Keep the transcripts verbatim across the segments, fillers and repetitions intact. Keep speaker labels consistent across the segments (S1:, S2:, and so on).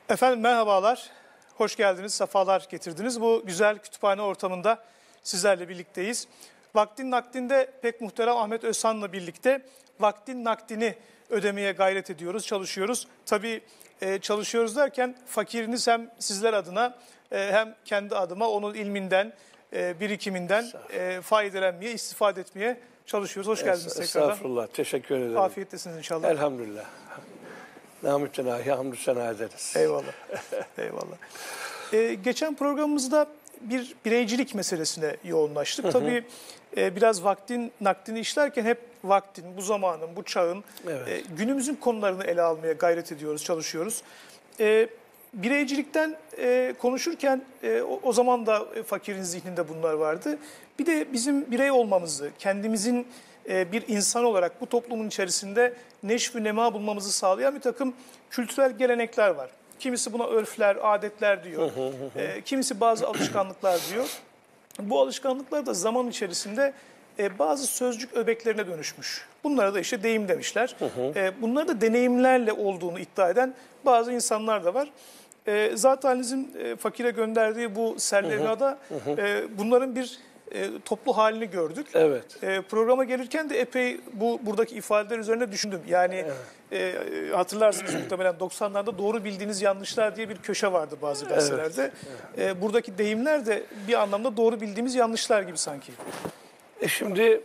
S1: Efendim merhabalar, hoş geldiniz, sefalar getirdiniz. Bu güzel kütüphane ortamında sizlerle birlikteyiz. Vaktin nakdinde pek muhterem Ahmet Özhan'la birlikte vaktin nakdini ödemeye gayret ediyoruz, çalışıyoruz. Tabii e, çalışıyoruz derken fakiriniz hem sizler adına e, hem kendi adıma onun ilminden, e, birikiminden e, faydalanmaya, istifade etmeye çalışıyoruz. Hoş geldiniz tekrardan.
S2: Estağfurullah, teşekkür ederim.
S1: Afiyettesiniz inşallah.
S2: Elhamdülillah. Namütenahi hamdü sena ederiz.
S1: Eyvallah, eyvallah. Ee, geçen programımızda bir bireycilik meselesine yoğunlaştık. Hı hı. Tabii e, biraz vaktin nakdini işlerken hep vaktin, bu zamanın, bu çağın,
S2: evet.
S1: e, günümüzün konularını ele almaya gayret ediyoruz, çalışıyoruz. E, bireycilikten e, konuşurken e, o, o zaman da fakirin zihninde bunlar vardı. Bir de bizim birey olmamızı, kendimizin e, bir insan olarak bu toplumun içerisinde neşv-ü nema bulmamızı sağlayan bir takım kültürel gelenekler var. Kimisi buna örfler, adetler diyor. e, kimisi bazı alışkanlıklar diyor. Bu alışkanlıklar da zaman içerisinde e, bazı sözcük öbeklerine dönüşmüş. Bunlara da işte deyim demişler. E, bunları da deneyimlerle olduğunu iddia eden bazı insanlar da var. E, Zat-ı e, fakire gönderdiği bu serlevhada e, bunların bir e, toplu halini gördük.
S2: Evet.
S1: E, programa gelirken de epey bu buradaki ifadeler üzerine düşündüm. Yani evet. e, hatırlarsınız muhtemelen doksanlarda doğru bildiğiniz yanlışlar diye bir köşe vardı bazı gazetelerde. Evet. Evet. E, buradaki deyimler de bir anlamda doğru bildiğimiz yanlışlar gibi sanki.
S2: E şimdi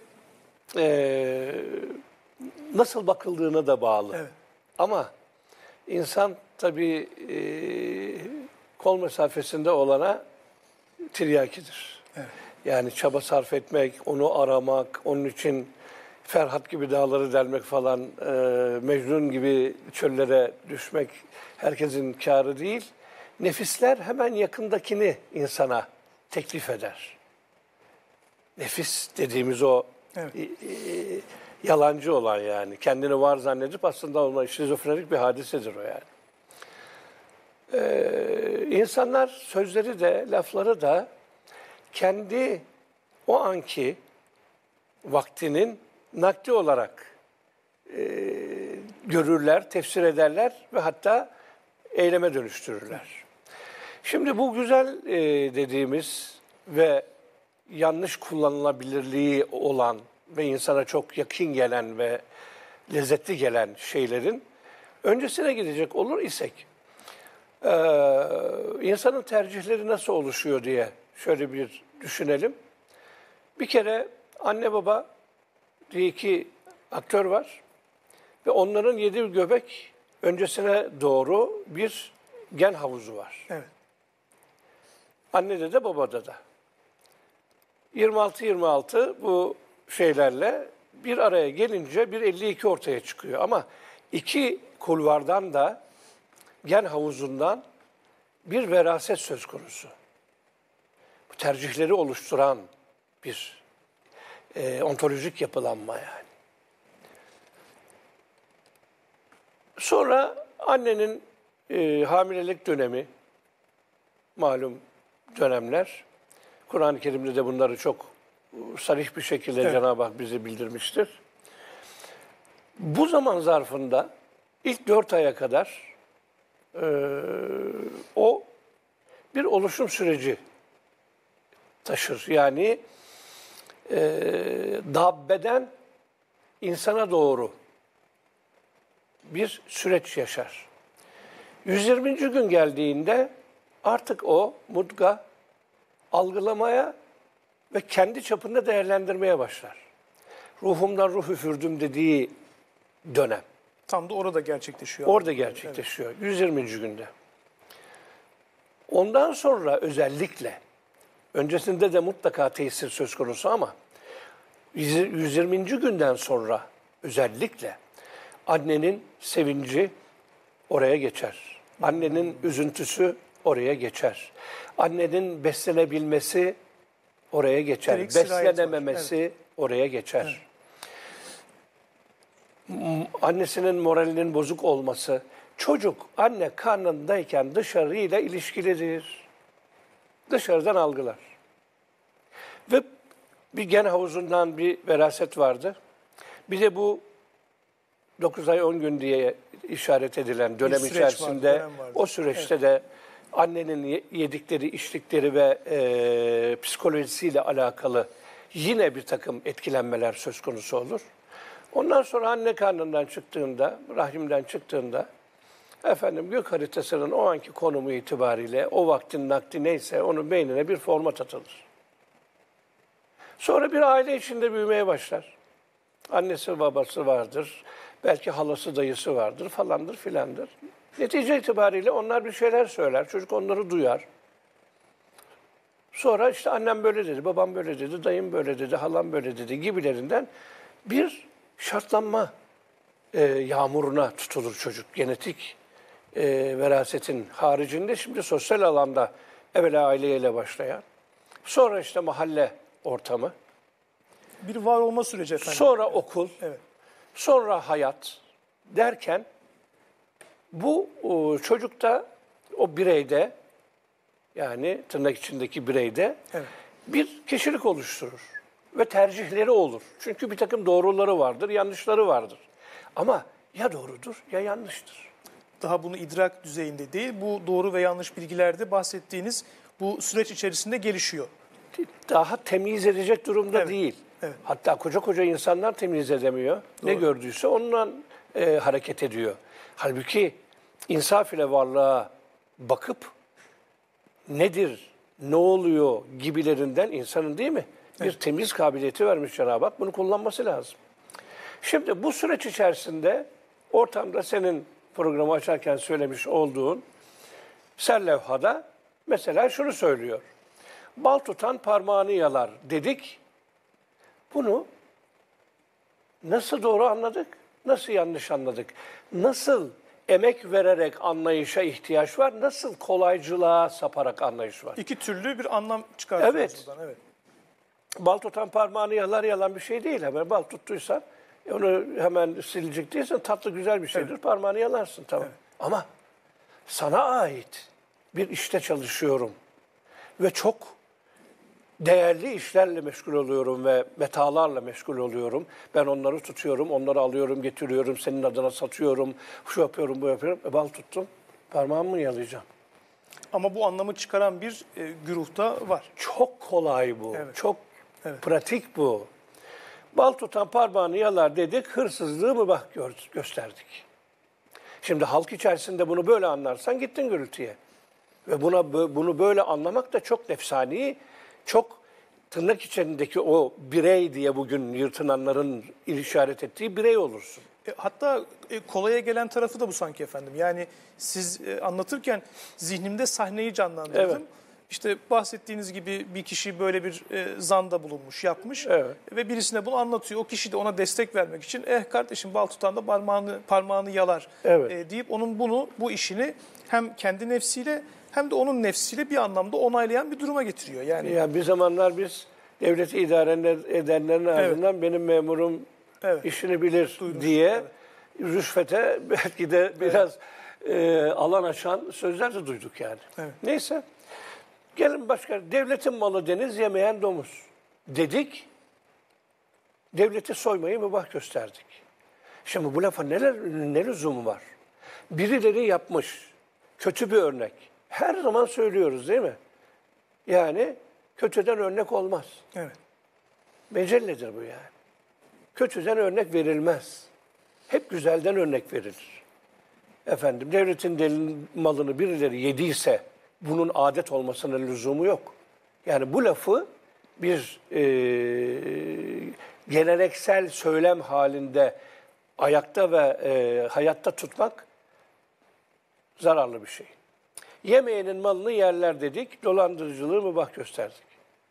S2: e, nasıl bakıldığına da bağlı. Evet. Ama insan tabii e, kol mesafesinde olana tiryakidir. Evet. Yani çaba sarf etmek, onu aramak, onun için Ferhat gibi dağları delmek falan, e, Mecnun gibi çöllere düşmek herkesin kârı değil. Nefisler hemen yakındakini insana teklif eder. Nefis dediğimiz o evet. e, e, yalancı olan yani. Kendini var zannedip aslında ona şizofrenik bir hadisedir o yani. Ee, insanlar sözleri de, lafları da kendi o anki vaktinin nakdi olarak e, görürler, tefsir ederler ve hatta eyleme dönüştürürler. Şimdi bu güzel e, dediğimiz ve yanlış kullanılabilirliği olan ve insana çok yakın gelen ve lezzetli gelen şeylerin öncesine gidecek olur isek, e, insanın tercihleri nasıl oluşuyor diye şöyle bir düşünelim. Bir kere anne baba diye iki aktör var ve onların yedi göbek öncesine doğru bir gen havuzu var.
S1: Evet.
S2: Annede de babada da. yirmi altı yirmi altı bu şeylerle bir araya gelince bir elli iki ortaya çıkıyor. Ama iki kulvardan da gen havuzundan bir veraset söz konusu. Bu tercihleri oluşturan bir e, ontolojik yapılanma yani. Sonra annenin e, hamilelik dönemi, malum dönemler. Kur'an-ı Kerim'de de bunları çok sarih bir şekilde evet. Cenab-ı Hak bize bildirmiştir. Bu zaman zarfında ilk dört aya kadar e, o bir oluşum süreci taşır. Yani e, dabbeden insana doğru bir süreç yaşar. yüz yirminci gün geldiğinde artık o mudga algılamaya ve kendi çapında değerlendirmeye başlar. Ruhumdan ruh üfürdüm dediği dönem.
S1: Tam da orada gerçekleşiyor.
S2: Orada gerçekleşiyor. Evet. yüz yirminci günde. Ondan sonra özellikle, öncesinde de mutlaka tesir söz konusu ama yüz yirminci günden sonra özellikle annenin sevinci oraya geçer. Annenin üzüntüsü oraya geçer. Annenin beslenebilmesi oraya geçer.
S1: Direkt
S2: Beslenememesi evet. oraya geçer. Evet. Annesinin moralinin bozuk olması, çocuk anne karnındayken dışarıyla ilişkilidir. Dışarıdan algılar. Ve bir gen havuzundan bir veraset vardı. Bir de bu dokuz ay on gün diye işaret edilen dönem
S1: süreç
S2: içerisinde
S1: vardı, dönem vardı.
S2: o süreçte de annenin yedikleri, içtikleri ve e, psikolojisiyle alakalı yine bir takım etkilenmeler söz konusu olur. Ondan sonra anne karnından çıktığında, rahimden çıktığında efendim gök haritasının o anki konumu itibariyle o vaktin nakdi neyse onun beynine bir format atılır. Sonra bir aile içinde büyümeye başlar. Annesi babası vardır, belki halası dayısı vardır falandır filandır. Netice itibariyle onlar bir şeyler söyler, çocuk onları duyar. Sonra işte annem böyle dedi, babam böyle dedi, dayım böyle dedi, halam böyle dedi gibilerinden bir şartlanma e, yağmuruna tutulur çocuk. Genetik e, verasetin haricinde şimdi sosyal alanda evvela aileyle başlayan, sonra işte mahalle ortamı,
S1: Bir var olma süreci efendim.
S2: sonra okul,
S1: Evet.
S2: sonra hayat derken bu o, çocukta, o bireyde yani tırnak içindeki bireyde
S1: Evet.
S2: bir kişilik oluşturur ve tercihleri olur. Çünkü bir takım doğruları vardır, yanlışları vardır. Ama ya doğrudur ya yanlıştır.
S1: Daha bunu idrak düzeyinde değil, bu doğru ve yanlış bilgilerde bahsettiğiniz bu süreç içerisinde gelişiyor.
S2: Daha temyiz edecek durumda
S1: Evet,
S2: değil.
S1: evet.
S2: Hatta koca koca insanlar temyiz edemiyor. Ne
S1: Doğru.
S2: gördüyse ondan e, hareket ediyor. Halbuki insaf ile varlığa bakıp nedir, ne oluyor gibilerinden insanın değil mi? Bir
S1: Evet.
S2: temiz kabiliyeti vermiş Cenab-ı Hak. Bunu kullanması lazım. Şimdi bu süreç içerisinde ortamda senin programı açarken söylemiş olduğun serlevhada mesela şunu söylüyor. Bal tutan parmağını yalar dedik. Bunu nasıl doğru anladık, nasıl yanlış anladık? Nasıl emek vererek anlayışa ihtiyaç var, nasıl kolaycılığa saparak anlayış var?
S1: İki türlü bir anlam çıkartıyoruz
S2: Evet.
S1: buradan. Evet.
S2: Bal tutan parmağını yalar yalan bir şey değil. Hemen bal tuttuysan onu hemen silecek değilsen tatlı güzel bir şeydir.
S1: Evet.
S2: Parmağını yalarsın tamam.
S1: Evet.
S2: Ama sana ait bir işte çalışıyorum ve çok değerli işlerle meşgul oluyorum ve metalarla meşgul oluyorum. Ben onları tutuyorum, onları alıyorum, getiriyorum, senin adına satıyorum, şu yapıyorum, bu yapıyorum. E, bal tuttum, parmağımı mı yalayacağım?
S1: Ama bu anlamı çıkaran bir e, güruhta var.
S2: Çok kolay bu,
S1: Evet.
S2: çok
S1: Evet.
S2: pratik bu. Bal tutan parmağını yalar dedik, hırsızlığı mı bak gör- gösterdik. Şimdi halk içerisinde bunu böyle anlarsan gittin gürültüye. Ve buna bunu böyle anlamak da çok nefsani, çok tırnak içindeki o birey diye bugün yırtınanların işaret ettiği birey olursun.
S1: E, hatta e, kolaya gelen tarafı da bu sanki efendim. Yani siz e, anlatırken zihnimde sahneyi canlandırdım.
S2: Evet.
S1: İşte bahsettiğiniz gibi bir kişi böyle bir e, zanda bulunmuş, yapmış
S2: Evet.
S1: ve birisine bunu anlatıyor. O kişi de ona destek vermek için eh kardeşim bal tutan da parmağını, parmağını yalar
S2: Evet.
S1: e, deyip onun bunu, bu işini hem kendi nefsiyle hem de onun nefsiyle bir anlamda onaylayan bir duruma getiriyor. Yani
S2: Yani bir zamanlar biz devleti idare edenlerin ardından benim memurum
S1: Evet.
S2: işini bilir
S1: Duydum.
S2: diye
S1: Evet.
S2: rüşvete belki de biraz e, alan aşan sözler de duyduk yani.
S1: Evet.
S2: Neyse. Gelin başka. Devletin malı deniz yemeyen domuz dedik. Devleti soymayı mübah gösterdik. Şimdi bu lafa neler, ne lüzumu var? Birileri yapmış. Kötü bir örnek. Her zaman söylüyoruz değil mi? Yani kötüden örnek olmaz.
S1: evet.
S2: Mecelledir bu yani. Kötüden örnek verilmez. Hep güzelden örnek verilir. Efendim devletin delin malını birileri yediyse bunun adet olmasının lüzumu yok. Yani bu lafı bir e, geleneksel söylem halinde ayakta ve e, hayatta tutmak zararlı bir şey. Yemeyenin malını yerler dedik, dolandırıcılığı mübah gösterdik.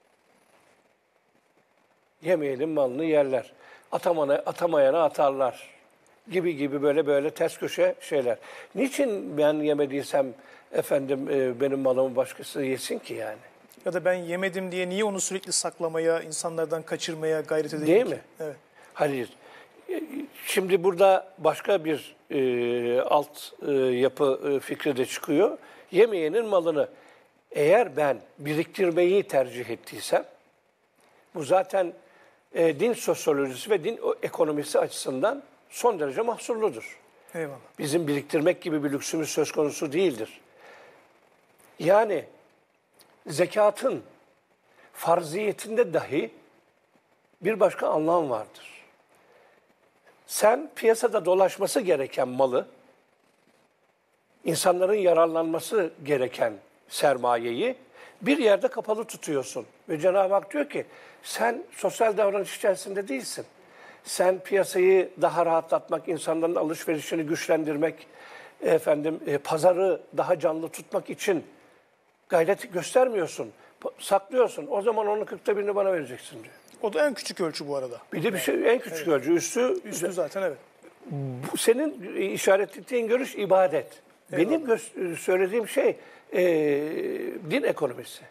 S2: Yemeyenin malını yerler, atamana, atamayana atarlar gibi gibi böyle böyle ters köşe şeyler. Niçin ben yemediysem efendim e, benim malımı başkası yesin ki yani?
S1: Ya da ben yemedim diye niye onu sürekli saklamaya, insanlardan kaçırmaya gayret edeyim
S2: Değil
S1: ki?
S2: mi?
S1: Evet.
S2: Hayır. E, Şimdi burada başka bir e, alt e, yapı e, fikri de çıkıyor. Yemeyenin malını eğer ben biriktirmeyi tercih ettiysem, bu zaten e, din sosyolojisi ve din ekonomisi açısından son derece mahsurludur.
S1: Eyvallah.
S2: Bizim biriktirmek gibi bir lüksümüz söz konusu değildir. Yani zekatın farziyetinde dahi bir başka anlam vardır. Sen piyasada dolaşması gereken malı, insanların yararlanması gereken sermayeyi bir yerde kapalı tutuyorsun. Ve Cenab-ı Hak diyor ki sen sosyal davranış içerisinde değilsin. Sen piyasayı daha rahatlatmak, insanların alışverişini güçlendirmek, efendim e, pazarı daha canlı tutmak için gayret göstermiyorsun. Saklıyorsun. O zaman onun kırkta birini bana vereceksin diyor.
S1: O da en küçük ölçü bu arada.
S2: Bir de bir şey en küçük
S1: Evet.
S2: ölçü. Üstü,
S1: Üstü zaten evet.
S2: bu senin işaret ettiğin görüş ibadet.
S1: Eyvallah.
S2: Benim gö- söylediğim şey e, din ekonomisi.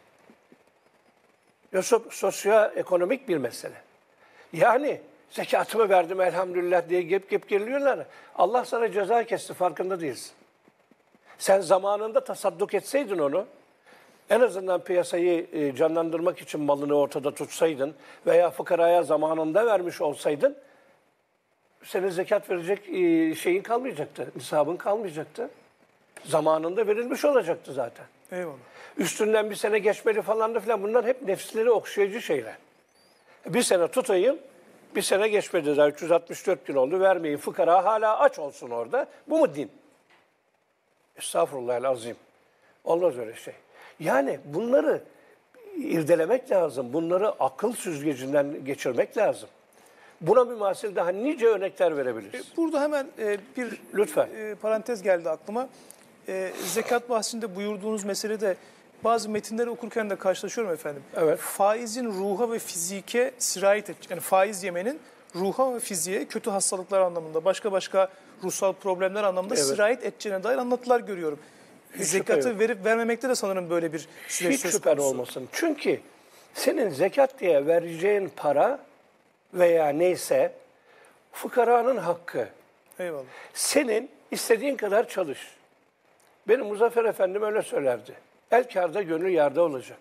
S2: So- sosyoekonomik bir mesele. Yani zekatımı verdim elhamdülillah diye gep gep geliyorlar. Allah sana ceza kesti, farkında değilsin. Sen zamanında tasadduk etseydin onu, en azından piyasayı e, canlandırmak için malını ortada tutsaydın veya fıkaraya zamanında vermiş olsaydın, senin zekat verecek e, şeyin kalmayacaktı, nisabın kalmayacaktı. Zamanında verilmiş olacaktı zaten.
S1: Eyvallah.
S2: Üstünden bir sene geçmeli falan da filan, bunlar hep nefsleri okşayıcı şeyler. Bir sene tutayım, bir sene geçmedi daha üç yüz altmış dört gün oldu, vermeyin, fıkara hala aç olsun orada. Bu mu din? Estağfurullahal-azim. Olmaz öyle şey. Yani bunları irdelemek lazım. Bunları akıl süzgecinden geçirmek lazım. Buna mümasil daha nice örnekler verebiliriz.
S1: Burada hemen e, bir
S2: Lütfen.
S1: e, parantez geldi aklıma. E, zekat bahsinde buyurduğunuz meselede bazı metinleri okurken de karşılaşıyorum efendim.
S2: Evet.
S1: Faizin ruha ve fizike sirayet et, yani faiz yemenin ruha ve fiziğe kötü hastalıklar anlamında, başka başka ruhsal problemler anlamında
S2: Evet.
S1: sirayet edeceğine dair anlatılar görüyorum.
S2: Hiç
S1: Zekatı
S2: şüphe yok.
S1: verip vermemekte de sanırım böyle bir süreç
S2: Hiç
S1: söz
S2: şüphen
S1: konusu.
S2: olmasın. Çünkü senin zekat diye vereceğin para veya neyse fıkaranın hakkı.
S1: Eyvallah.
S2: Senin istediğin kadar çalış. Benim Muzaffer Efendim öyle söylerdi. El kârda gönül yârda olacak.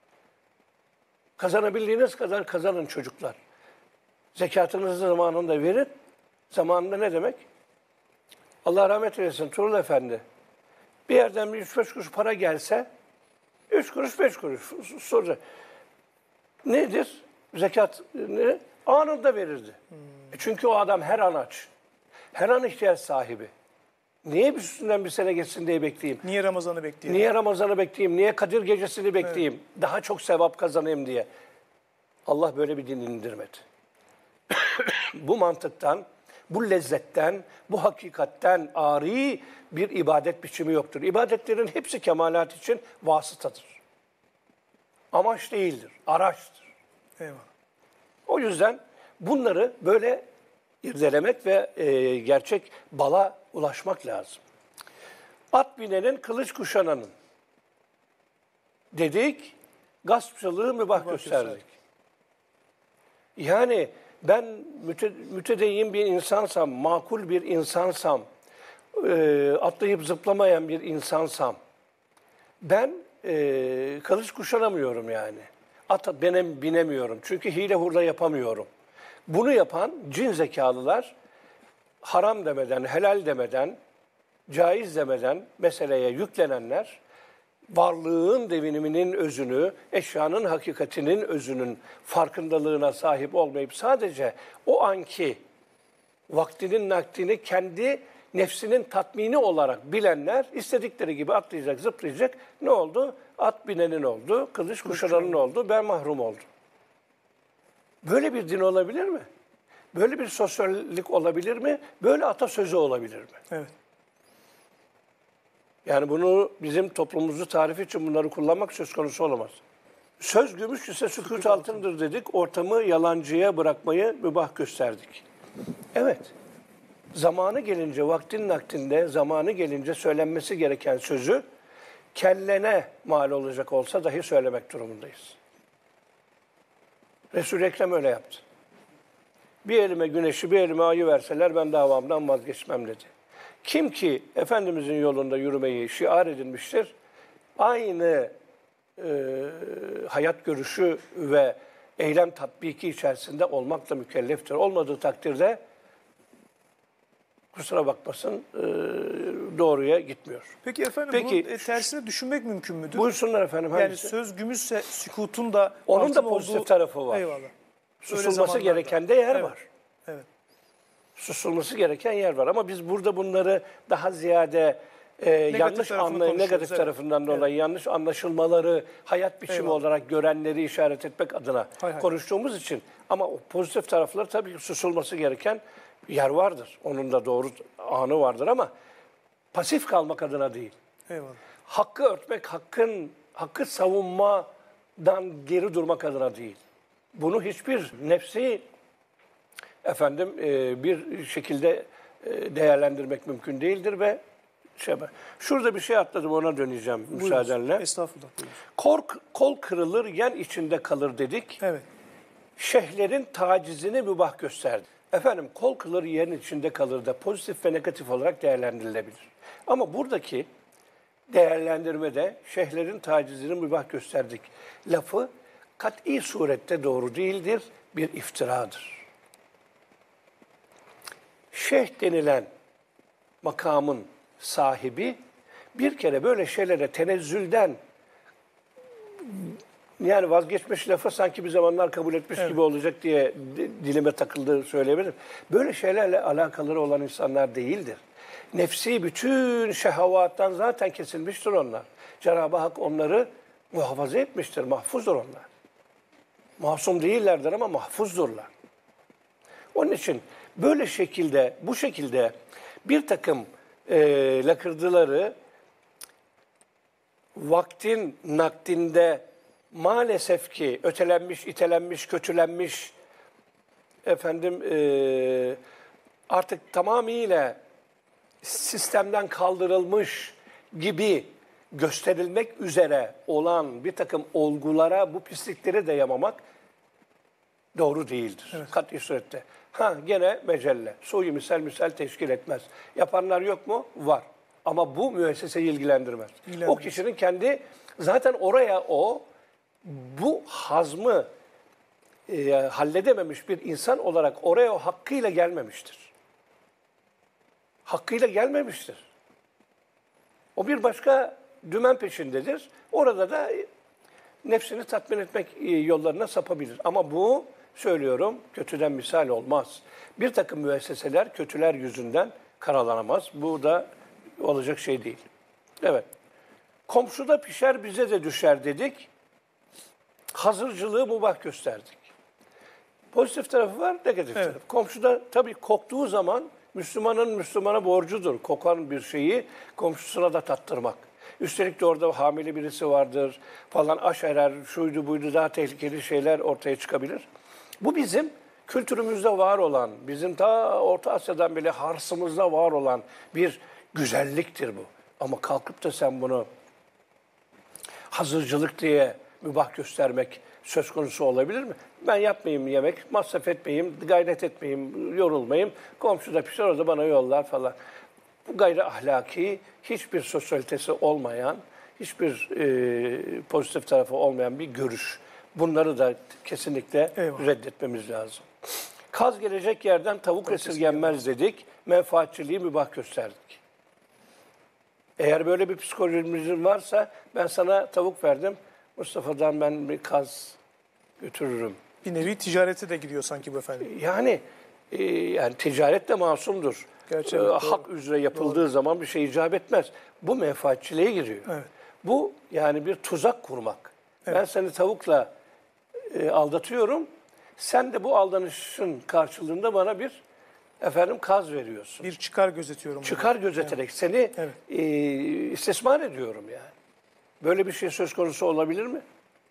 S2: Kazanabildiğiniz kadar kazanın çocuklar. Zekatınızı zamanında verin. Zamanında ne demek? Allah rahmet eylesin Tuğrul Efendi. Bir yerden bir üç beş kuruş para gelse, üç kuruş beş kuruş soracak. Nedir? Zekat ne? Anında verirdi. Hmm. Çünkü o adam her an aç. Her an ihtiyaç sahibi. Niye bir üstünden bir sene geçsin diye bekleyeyim?
S1: Niye Ramazan'ı bekleyelim?
S2: Niye Ramazan'ı bekleyeyim? Niye Kadir Gecesi'ni bekleyeyim? Evet. Daha çok sevap kazanayım diye. Allah böyle bir din indirmedi. Bu mantıktan, bu lezzetten, bu hakikatten ari bir ibadet biçimi yoktur. İbadetlerin hepsi kemalat için vasıtadır. Amaç değildir, araçtır.
S1: Eyvallah.
S2: O yüzden bunları böyle irdelemek ve e, gerçek bala ulaşmak lazım. At binenin, kılıç kuşananın dedik, gaspçılığı mübah gösterdik. Yani ben müte, mütedeyyin bir insansam, makul bir insansam, e, atlayıp zıplamayan bir insansam, ben e, kılıç kuşanamıyorum yani. At benim binemiyorum çünkü hile hurda yapamıyorum. Bunu yapan cin zekalılar haram demeden, helal demeden, caiz demeden meseleye yüklenenler, varlığın deviniminin özünü, eşyanın hakikatinin özünün farkındalığına sahip olmayıp sadece o anki vaktinin nakdini kendi nefsinin tatmini olarak bilenler istedikleri gibi atlayacak, zıplayacak. Ne oldu? At binenin oldu, kılıç kuşananın oldu, ben mahrum oldum. Böyle bir din olabilir mi? Böyle bir sosyallik olabilir mi? Böyle atasözü olabilir mi?
S1: Evet.
S2: Yani bunu bizim toplumumuzu tarif için bunları kullanmak söz konusu olamaz. Söz gümüş ise sükût altındır dedik. Ortamı yalancıya bırakmayı mübah gösterdik. Evet. Zamanı gelince, vaktin naktinde, zamanı gelince söylenmesi gereken sözü kellene mal olacak olsa dahi söylemek durumundayız. Resul-i Ekrem öyle yaptı. Bir elime güneşi, bir elime ayı verseler ben davamdan vazgeçmem dedi. Kim ki Efendimizin yolunda yürümeyi şiar edinmiştir, aynı e, hayat görüşü ve eylem tatbiki içerisinde olmakla mükelleftir. Olmadığı takdirde kusura bakmasın e, doğruya gitmiyor.
S1: Peki efendim
S2: Peki,
S1: bunun e, tersine düşünmek mümkün müdür?
S2: Buyursunlar efendim.
S1: Yani
S2: hangisi?
S1: söz gümüşse sükutun da
S2: Onun da
S1: altın
S2: pozitif
S1: olduğu...
S2: tarafı var.
S1: Eyvallah. Öyle
S2: Susulması
S1: zamanlarda.
S2: gereken de yer
S1: Evet.
S2: var.
S1: Evet.
S2: Susulması gereken yer var. Ama biz burada bunları daha ziyade e, yanlış
S1: tarafını
S2: anlay
S1: konuşuyoruz,
S2: negatif
S1: evet.
S2: tarafından dolayı yanlış anlaşılmaları hayat biçimi
S1: Eyvallah.
S2: olarak görenleri işaret etmek adına
S1: Hay hay.
S2: konuştuğumuz için, ama o pozitif tarafları tabii ki susulması gereken yer vardır. Onun da doğru anı vardır ama pasif kalmak adına değil.
S1: Eyvallah.
S2: Hakkı örtmek, hakkın hakkı savunmadan geri durmak adına değil. Bunu hiçbir nefsi efendim e, bir şekilde e, değerlendirmek mümkün değildir ve şey, şurada bir şey atladım, ona döneceğim müsaadenle.
S1: Buyurun. Estağfurullah. Buyurun.
S2: Kol, kol kırılır, yen içinde kalır dedik.
S1: Evet.
S2: Şeyhlerin tacizini mübah gösterdi. Efendim kol kırılır, yen içinde kalır da pozitif ve negatif olarak değerlendirilebilir. Ama buradaki değerlendirmede şeyhlerin tacizini mübah gösterdik lafı kat'i surette doğru değildir, bir iftiradır. Şeyh denilen makamın sahibi bir kere böyle şeylere tenezzülden, yani vazgeçmiş lafı sanki bir zamanlar kabul etmiş
S1: Evet.
S2: gibi olacak diye dilime takıldığı söyleyebilirim. Böyle şeylerle alakaları olan insanlar değildir. Nefsi bütün şehavattan zaten kesilmiştir onlar. Cenab-ı Hak onları muhafaza etmiştir, mahfuzdur onlar. Masum değillerdir ama mahfuzdurlar. Onun için böyle şekilde, bu şekilde bir takım e, lakırdıları vaktin nakdinde maalesef ki ötelenmiş, itelenmiş, kötülenmiş, efendim e, artık tamamıyla sistemden kaldırılmış gibi gösterilmek üzere olan bir takım olgulara bu pislikleri de yamamak doğru değildir. Evet. Kat'i surette. Ha gene mecelle. Suyu misal misal teşkil etmez. Yapanlar yok mu? Var. Ama bu müesseseyi ilgilendirmez.
S1: İlgilendirmez.
S2: O kişinin kendi zaten oraya o bu hazmı e, halledememiş bir insan olarak oraya o hakkıyla gelmemiştir. Hakkıyla gelmemiştir. O bir başka dümen peşindedir. Orada da nefsini tatmin etmek yollarına sapabilir. Ama bu, söylüyorum, kötüden misal olmaz. Bir takım müesseseler kötüler yüzünden karalanamaz. Bu da olacak şey değil. Evet. Komşuda pişer bize de düşer dedik. Hazırcılığı mubah gösterdik. Pozitif tarafı var, negatif
S1: Evet.
S2: tarafı. Komşuda tabii koktuğu zaman Müslümanın Müslümana borcudur. Kokan bir şeyi komşusuna da tattırmak. Üstelik de orada hamile birisi vardır falan, aşerer, şuydu buydu, daha tehlikeli şeyler ortaya çıkabilir. Bu bizim kültürümüzde var olan, bizim ta Orta Asya'dan beri harsımızda var olan bir güzelliktir bu. Ama kalkıp da sen bunu hazırcılık diye mübah göstermek söz konusu olabilir mi? Ben yapmayayım yemek, masraf etmeyeyim, gayret etmeyeyim, yorulmayayım. Komşu da pişer, o da bana yollar falan. Bu gayri ahlaki, hiçbir sosyalitesi olmayan, hiçbir e, pozitif tarafı olmayan bir görüş. Bunları da kesinlikle
S1: Eyvallah.
S2: reddetmemiz lazım. Kaz gelecek yerden tavuk esirgenmez dedik, menfaatçiliği mübah gösterdik. Eğer böyle bir psikolojimizin varsa, ben sana tavuk verdim, Mustafa'dan ben bir kaz götürürüm.
S1: Bir nevi ticarete de gidiyor sanki bu efendim.
S2: Yani e, yani ticaret de masumdur.
S1: Gerçekten
S2: E,
S1: doğru.
S2: hak üzere yapıldığı zaman bir şey icap etmez. Bu menfaatçiliğe giriyor.
S1: Evet.
S2: Bu yani bir tuzak kurmak.
S1: Evet.
S2: Ben seni tavukla e, aldatıyorum. Sen de bu aldanışın karşılığında bana bir efendim kaz veriyorsun.
S1: Bir çıkar gözetiyorum.
S2: Çıkar gözeterek seni
S1: Evet.
S2: e, istismar ediyorum yani. Böyle bir şey söz konusu olabilir mi?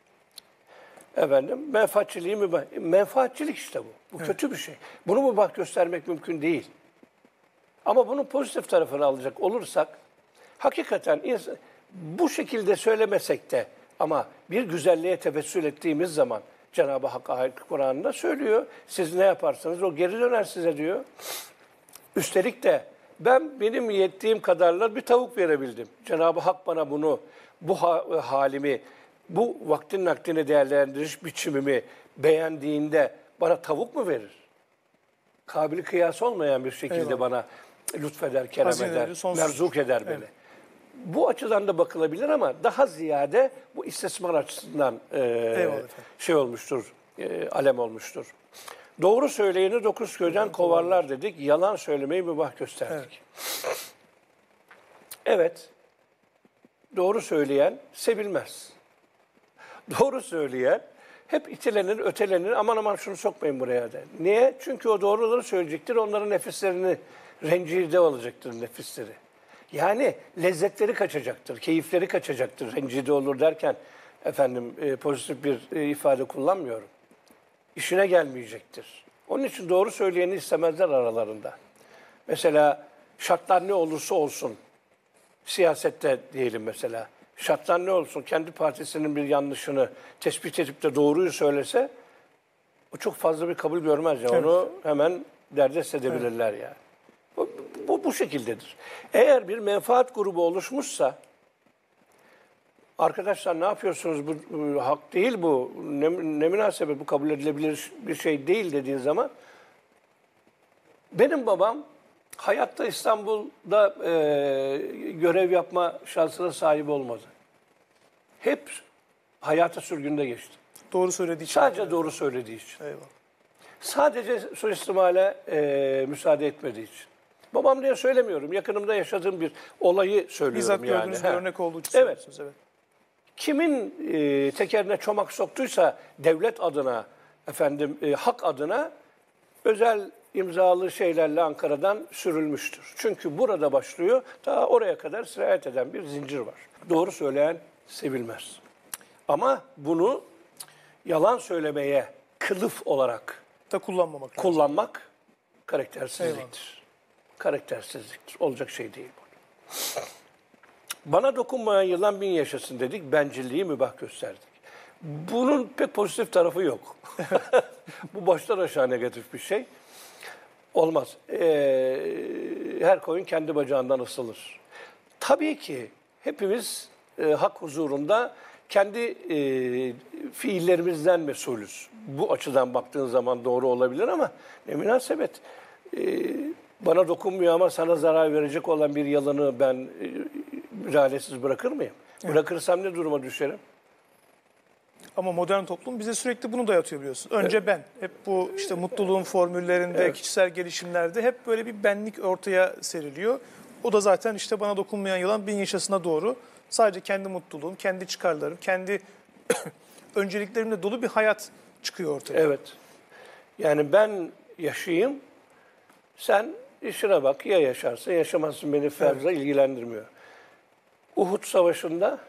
S2: Efendim, menfaatçiliği mübah. Menfaatçilik işte bu. Bu evet. Kötü bir şey. Bunu mübah göstermek mümkün değil. Ama bunun pozitif tarafını alacak olursak, hakikaten insan, bu şekilde söylemesek de ama bir güzelliğe tevessül ettiğimiz zaman Cenab-ı Hak ayet Kur'an'da söylüyor. Siz ne yaparsanız o geri döner size diyor. Üstelik de ben benim yettiğim kadarla bir tavuk verebildim. Cenab-ı Hak bana bunu, bu halimi, bu vaktin nakdini değerlendiriş biçimimi beğendiğinde bana tavuk mu verir? Kabili kıyas olmayan bir şekilde
S1: Eyvallah.
S2: bana lütfeder, kerem
S1: Hazineleri
S2: eder,
S1: sonsuz.
S2: merzuk eder beni.
S1: Evet.
S2: Bu açıdan da bakılabilir ama daha ziyade bu istismar açısından e, şey olmuştur, e, alem olmuştur. Doğru söyleyeni dokuz köyden kovarlar dedik, yalan söylemeyi mübah gösterdik. Evet. Evet, doğru söyleyen sevilmez. Doğru söyleyen hep itilenir, ötelenir, aman aman şunu sokmayın buraya der. Niye? Çünkü o doğruları söyleyecektir, onların nefislerini rencide olacaktır nefisleri. Yani lezzetleri kaçacaktır, keyifleri kaçacaktır, rencide olur derken efendim e, pozitif bir e, ifade kullanmıyorum. İşine gelmeyecektir. Onun için doğru söyleyeni istemezler aralarında. Mesela şartlar ne olursa olsun, siyasette diyelim mesela, şartlar ne olsun, kendi partisinin bir yanlışını tespit edip de doğruyu söylese, o çok fazla bir kabul görmez. Yani. Evet. Onu hemen derdest edebilirler evet. yani. Bu, bu, bu şekildedir. Eğer bir menfaat grubu oluşmuşsa, arkadaşlar ne yapıyorsunuz, bu, bu hak değil bu, ne, ne münasebet, bu kabul edilebilir bir şey değil dediğin zaman, benim babam hayatta İstanbul'da e, görev yapma şansına sahip olmadı. Hep hayata sürgünde geçti.
S1: Doğru söylediği için.
S2: Sadece evet. doğru söylediği için.
S1: Eyvallah.
S2: Sadece suistimale e, müsaade etmediği için. Babam diye söylemiyorum. Yakınımda yaşadığım bir olayı söylüyorum
S1: Bizzat
S2: yani.
S1: gördüğünüz bir
S2: ha.
S1: örnek olduğu için
S2: evet.
S1: söylüyorsunuz. Evet.
S2: Kimin e, tekerine çomak soktuysa devlet adına, efendim e, hak adına özel imzalı şeylerle Ankara'dan sürülmüştür. Çünkü burada başlıyor, ta oraya kadar sirayet eden bir zincir var. Doğru söyleyen sevilmez. Ama bunu yalan söylemeye kılıf olarak
S1: da kullanmamak lazım.
S2: Kullanmak karaktersizliktir.
S1: Eyvallah.
S2: Karaktersizliktir. Olacak şey değil bu. Bana dokunmayan yılan bin yaşasın dedik, bencilliği mübah gösterdik. Bunun pek pozitif tarafı yok. Bu baştan aşağı negatif bir şey. Olmaz. Ee, her koyun kendi bacağından ısılır. Tabii ki hepimiz e, hak huzurunda kendi e, fiillerimizden mesulüz. Bu açıdan baktığın zaman doğru olabilir ama ne münasebet. E, bana dokunmuyor ama sana zarar verecek olan bir yalanı ben e, müdahalesiz bırakır mıyım? Evet. Bırakırsam ne duruma düşerim?
S1: Ama modern toplum bize sürekli bunu dayatıyor biliyorsun. Önce evet. ben. Hep bu işte mutluluğun formüllerinde, evet. kişisel gelişimlerde hep böyle bir benlik ortaya seriliyor. O da zaten işte bana dokunmayan yılan bin yaşasına doğru. Sadece kendi mutluluğum, kendi çıkarlarım, kendi önceliklerimle dolu bir hayat çıkıyor ortaya.
S2: Evet. Yani ben yaşayayım, sen işine bak. Ya yaşarsın, yaşamazsın, beni fazla evet. ilgilendirmiyor. Uhud Savaşı'nda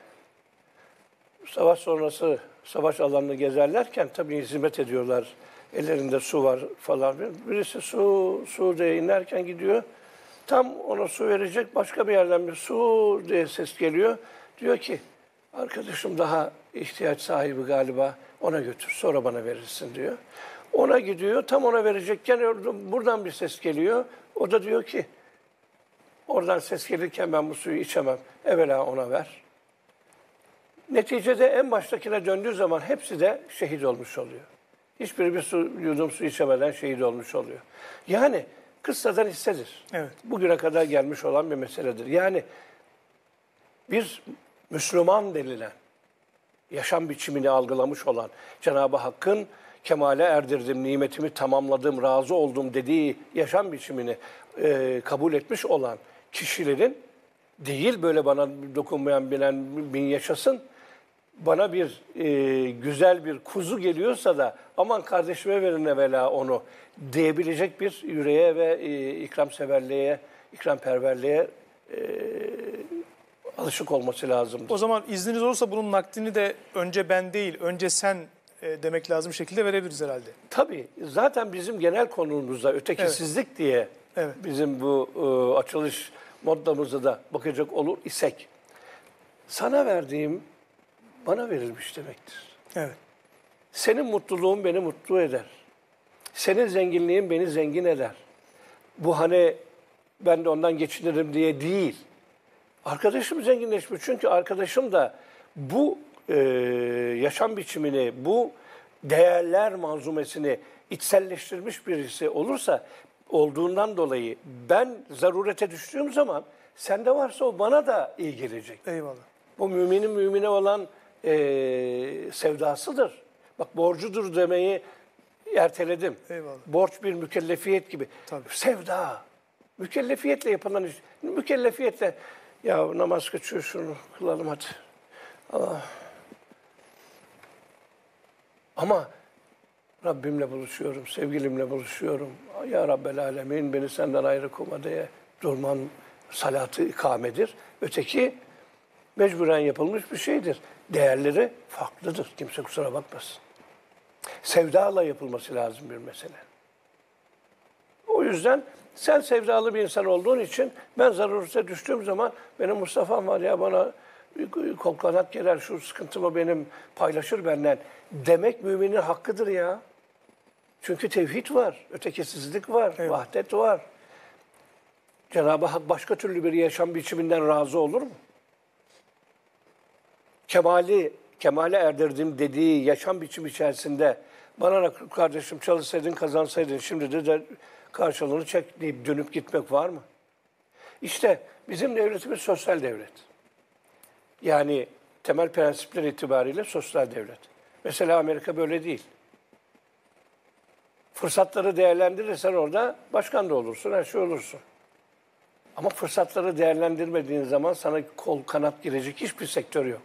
S2: savaş sonrası savaş alanını gezerlerken tabii hizmet ediyorlar. Ellerinde su var falan. Birisi su, su diye inerken gidiyor. Tam ona su verecek, başka bir yerden bir su diye ses geliyor. Diyor ki, arkadaşım daha ihtiyaç sahibi galiba, ona götür, sonra bana verirsin diyor. Ona gidiyor, tam ona verecekken buradan bir ses geliyor. O da diyor ki, oradan ses gelirken ben bu suyu içemem, evvela ona ver. Neticede en baştakine döndüğü zaman hepsi de şehit olmuş oluyor. Hiçbiri bir su, yudum su içemeden şehit olmuş oluyor. Yani kıssadan hissedir.
S1: Evet.
S2: Bugüne kadar gelmiş olan bir meseledir. Yani bir Müslüman denilen, yaşam biçimini algılamış olan, Cenab-ı Hakk'ın kemale erdirdim, nimetimi tamamladım, razı oldum dediği yaşam biçimini e, kabul etmiş olan kişilerin değil böyle bana dokunmayan bilen bin yaşasın, bana bir e, güzel bir kuzu geliyorsa da aman kardeşime verin evvela onu diyebilecek bir yüreğe ve e, ikramseverliğe, ikramperverliğe e, alışık olması lazım.
S1: O zaman izniniz olursa bunun nakdini de önce ben değil, önce sen e, demek lazım şekilde verebiliriz herhalde.
S2: Tabii. Zaten bizim genel konumuzda ötekisizlik evet. diye evet. bizim bu e, açılış moddamıza da bakacak olur isek, sana verdiğim bana verilmiş demektir.
S1: Evet.
S2: Senin mutluluğun beni mutlu eder. Senin zenginliğin beni zengin eder. Bu hani ben de ondan geçinirim diye değil. Arkadaşım zenginleşmiş. Çünkü arkadaşım da bu e, yaşam biçimini, bu değerler manzumesini içselleştirmiş birisi olursa olduğundan dolayı ben zarurete düştüğüm zaman sende varsa o bana da iyi gelecek.
S1: Eyvallah.
S2: Bu müminin mümine olan e, sevdasıdır. Bak borcudur demeyi erteledim.
S1: Eyvallah.
S2: Borç bir mükellefiyet gibi.
S1: Tabii.
S2: Sevda. Mükellefiyetle yapılan iş. Mükellefiyetle ya namaz kaçıyor şunu kılalım hadi. Allah. Ama Rabbimle buluşuyorum, sevgilimle buluşuyorum. Ya Rabbel Alemin beni senden ayrı kılma diye durman salatı ikamedir. Öteki mecburen yapılmış bir şeydir. Değerleri farklıdır. Kimse kusura bakmasın. Sevdayla yapılması lazım bir mesele. O yüzden sen sevdalı bir insan olduğun için ben zarurete düştüğüm zaman benim Mustafa'm var ya bana kol kanat gerer şu sıkıntımı benim paylaşır benden demek müminin hakkıdır ya. Çünkü tevhid var, ötekisizlik var, evet. Vahdet var. Cenab-ı Hak başka türlü bir yaşam biçiminden razı olur mu? Kemali, kemale erdirdim dediği yaşam biçimi içerisinde bana kardeşim çalışsaydın kazansaydın şimdi de, de karşılığını çek deyip dönüp gitmek var mı? İşte bizim devletimiz sosyal devlet. Yani temel prensipler itibariyle sosyal devlet. Mesela Amerika böyle değil. Fırsatları değerlendirirsen orada başkan da olursun, her şey olursun. Ama fırsatları değerlendirmediğin zaman sana kol kanat girecek hiçbir sektör yok.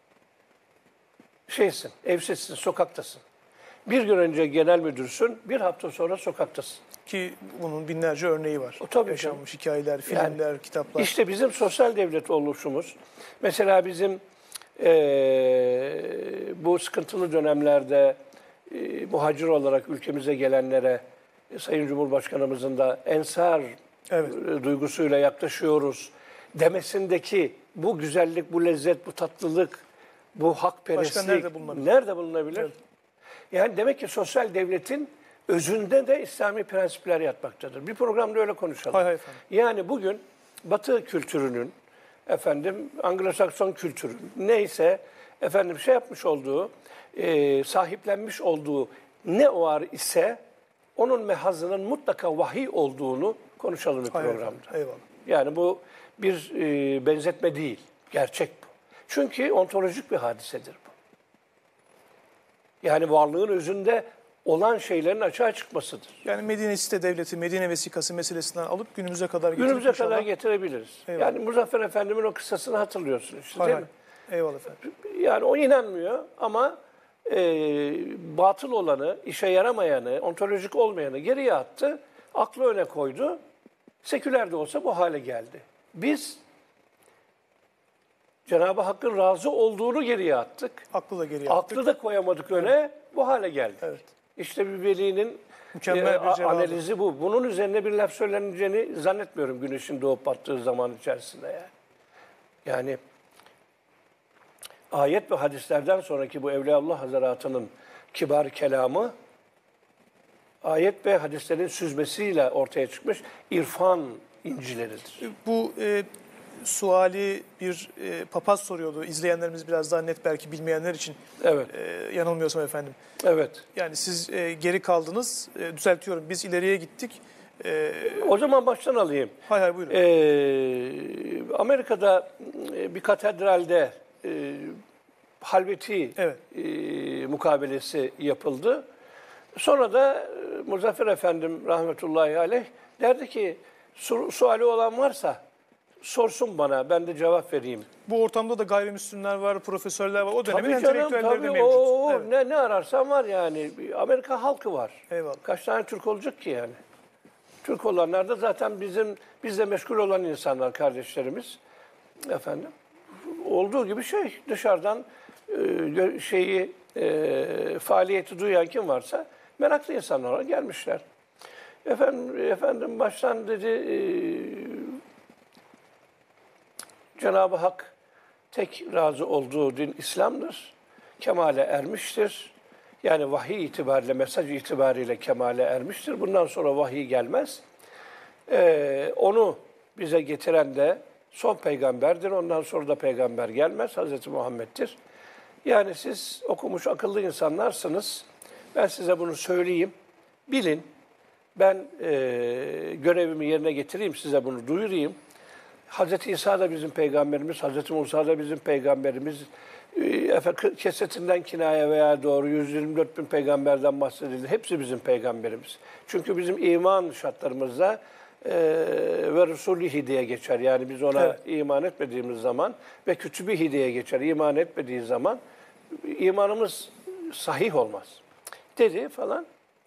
S2: Şeysin, evsizsin, sokaktasın. Bir gün önce genel müdürsün, bir hafta sonra sokaktasın.
S1: Ki bunun binlerce örneği var.
S2: O tabii
S1: yaşanmış hikayeler, filmler,
S2: yani,
S1: kitaplar.
S2: İşte bizim sosyal devlet oluşumuz. Mesela bizim e, bu sıkıntılı dönemlerde e, muhacir olarak ülkemize gelenlere e, Sayın Cumhurbaşkanımızın da ensar evet. e, duygusuyla yaklaşıyoruz demesindeki bu güzellik, bu lezzet, bu tatlılık, bu hakperestlik
S1: Başka nerede bulunabilir?
S2: Nerede bulunabilir? Evet. Yani demek ki sosyal devletin özünde de İslami prensipler yatmaktadır. Bir programda öyle konuşalım.
S1: Hay hay efendim.
S2: Yani bugün Batı kültürünün, efendim Anglo-Sakson kültürün neyse efendim şey yapmış olduğu, e, sahiplenmiş olduğu ne var ise onun mehazının mutlaka vahiy olduğunu konuşalım bir programda. Efendim.
S1: Eyvallah.
S2: Yani bu bir e, benzetme değil, gerçek bu. Çünkü ontolojik bir hadisedir bu. Yani varlığın özünde olan şeylerin açığa çıkmasıdır.
S1: Yani Medine Site Devleti, Medine Vesikası meselesinden alıp günümüze kadar getirip
S2: Günümüze
S1: inşallah...
S2: kadar getirebiliriz. Eyvallah. Yani Muzaffer Efendi'nin o kıssasını hatırlıyorsun işte hay değil hay. mi?
S1: Eyvallah efendim.
S2: Yani o inanmıyor ama e, batıl olanı, işe yaramayanı, ontolojik olmayanı geriye attı. Aklı öne koydu. Seküler de olsa bu hale geldi. Biz Cenab-ı Hakk'ın razı olduğunu geriye attık.
S1: Aklı da geriye attık.
S2: Aklı da koyamadık öne, evet. Bu hale geldi.
S1: Evet.
S2: İşte bir velinin
S1: mükemmel
S2: e,
S1: bir cevabı.
S2: Analizi bu. Bunun üzerine bir laf söyleneceğini zannetmiyorum güneşin doğup battığı zaman içerisinde yani. Yani ayet ve hadislerden sonraki bu Evliyaullah Hazretleri'nin kibar kelamı ayet ve hadislerin süzmesiyle ortaya çıkmış irfan incileridir.
S1: Bu e, suali bir e, papaz soruyordu. İzleyenlerimiz biraz daha net belki bilmeyenler için.
S2: Evet.
S1: E, yanılmıyorsam efendim.
S2: Evet.
S1: Yani siz e, geri kaldınız. E, düzeltiyorum. Biz ileriye gittik. E,
S2: o zaman baştan alayım.
S1: Hay hay buyurun.
S2: Ee, Amerika'da bir katedralde e, halveti evet. e, mukabelesi yapıldı. Sonra da e, Muzaffer Efendim rahmetullahi aleyh derdi ki su, suali olan varsa sorsun bana, ben de cevap vereyim.
S1: Bu ortamda da gayrimüslimler var, profesörler var. O dönemin
S2: tabii canım,
S1: entelektüelleri
S2: tabii,
S1: de mevcut.
S2: O,
S1: evet.
S2: ne, ne ararsan var yani. Amerika halkı var.
S1: Eyvallah.
S2: Kaç tane Türk olacak ki yani? Türk olanlar da zaten bizim bizle meşgul olan insanlar, kardeşlerimiz. Efendim. Olduğu gibi şey dışarıdan e, şeyi e, faaliyeti duyan kim varsa meraklı insanlar gelmişler. Efendim, efendim baştan dedi e, Cenab-ı Hak tek razı olduğu din İslam'dır. Kemale ermiştir. Yani vahiy itibariyle, mesaj itibariyle kemale ermiştir. Bundan sonra vahiy gelmez. Ee, onu bize getiren de son peygamberdir. Ondan sonra da peygamber gelmez. Hazreti Muhammed'dir. Yani siz okumuş akıllı insanlarsınız. Ben size bunu söyleyeyim. Bilin. ben e, görevimi yerine getireyim, size bunu duyurayım. Hazreti İsa da bizim peygamberimiz, Hazreti Musa da bizim peygamberimiz. Efendim, kesetinden kinaya veya doğru yüz yirmi dört bin peygamberden bahsedildi. Hepsi bizim peygamberimiz. Çünkü bizim iman şartlarımızda e, ve Resulihi diye geçer. Yani biz ona evet. iman etmediğimiz zaman ve kütübihi diye geçer. İman etmediği zaman imanımız sahih olmaz. Dedi falan.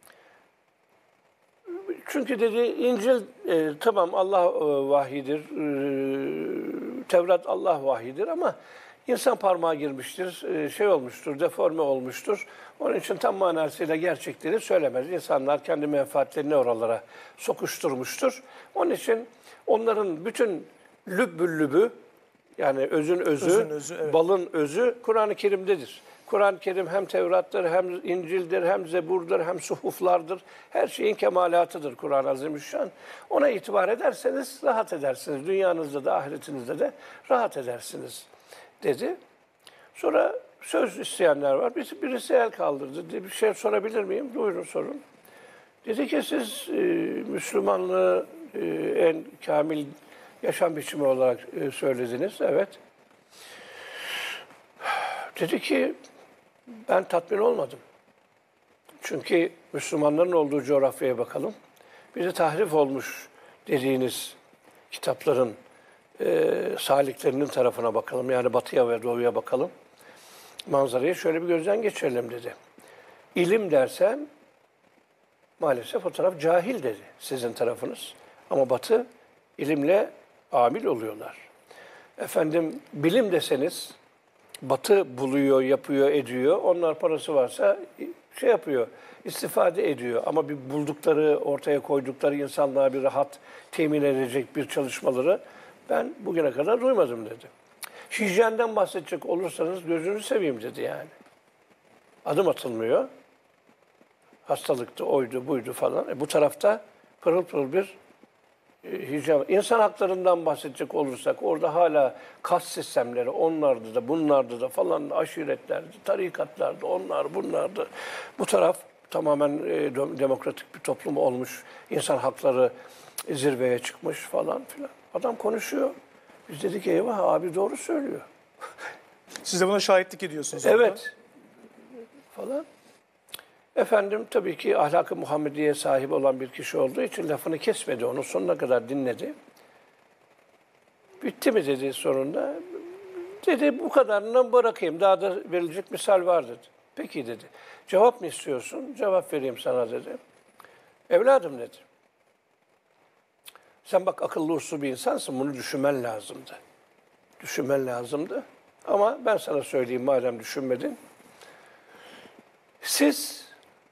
S2: Çünkü dedi İncil e, tamam Allah e, vahyidir, e, Tevrat Allah vahyidir ama insan parmağı girmiştir, e, şey olmuştur, deforme olmuştur. Onun için tam manasıyla gerçekleri söylemez. İnsanlar kendi menfaatlerini oralara sokuşturmuştur. Onun için onların bütün lübbüllübü, yani özün özü, özün özü evet. balın özü Kur'an-ı Kerim'dedir. Kur'an-ı Kerim hem Tevrat'tır, hem İncil'dir, hem Zebur'dur, hem suhuflardır. Her şeyin kemalatıdır Kur'an-ı Azimüşşan. Ona itibar ederseniz rahat edersiniz. Dünyanızda da ahiretinizde de rahat edersiniz dedi. Sonra söz isteyenler var. Birisi, birisi el kaldırdı. Dedi, bir şey sorabilir miyim? Buyurun sorun. Dedi ki siz e, Müslümanlığı e, en kamil yaşam biçimi olarak e, söylediniz. Evet. Dedi ki ben tatmin olmadım. Çünkü Müslümanların olduğu coğrafyaya bakalım. Bir de tahrif olmuş dediğiniz kitapların e, saliklerinin tarafına bakalım. Yani batıya ve doğuya bakalım. Manzarayı şöyle bir gözden geçirelim dedi. İlim dersen maalesef o taraf cahil dedi sizin tarafınız. Ama Batı ilimle amil oluyorlar. Efendim bilim deseniz Batı buluyor, yapıyor, ediyor. Onlar parası varsa şey yapıyor, istifade ediyor. Ama bir buldukları, ortaya koydukları insanlığa bir rahat temin edecek bir çalışmaları ben bugüne kadar duymadım dedi. Hijyenden bahsedecek olursanız gözünü seveyim dedi yani. Adım atılmıyor. Hastalıktı, oydu, buydu falan. E bu tarafta pırıl pırıl bir e, hijyen. İnsan haklarından bahsedecek olursak orada hala kas sistemleri, onlardı da, bunlardı da falan, aşiretlerdi, tarikatlardı, onlar, bunlardı. Bu taraf tamamen e, demokratik bir toplum olmuş. İnsan hakları zirveye çıkmış falan filan. Adam konuşuyor. Biz dedik eyvah abi doğru söylüyor.
S1: Siz de buna şahitlik ediyorsunuz.
S2: Evet. Orada. Falan. Efendim tabii ki ahlak-ı Muhammediye sahip olan bir kişi olduğu için lafını kesmedi. Onu sonuna kadar dinledi. Bitti mi dedi sonunda. Dedi bu kadarından bırakayım. Daha da verilecek misal var dedi. Peki dedi. Cevap mı istiyorsun? Cevap vereyim sana dedi. Evladım dedi. Sen bak akıllı uslu bir insansın. Bunu düşünmen lazımdı. Düşünmen lazımdı. Ama ben sana söyleyeyim madem düşünmedin. Siz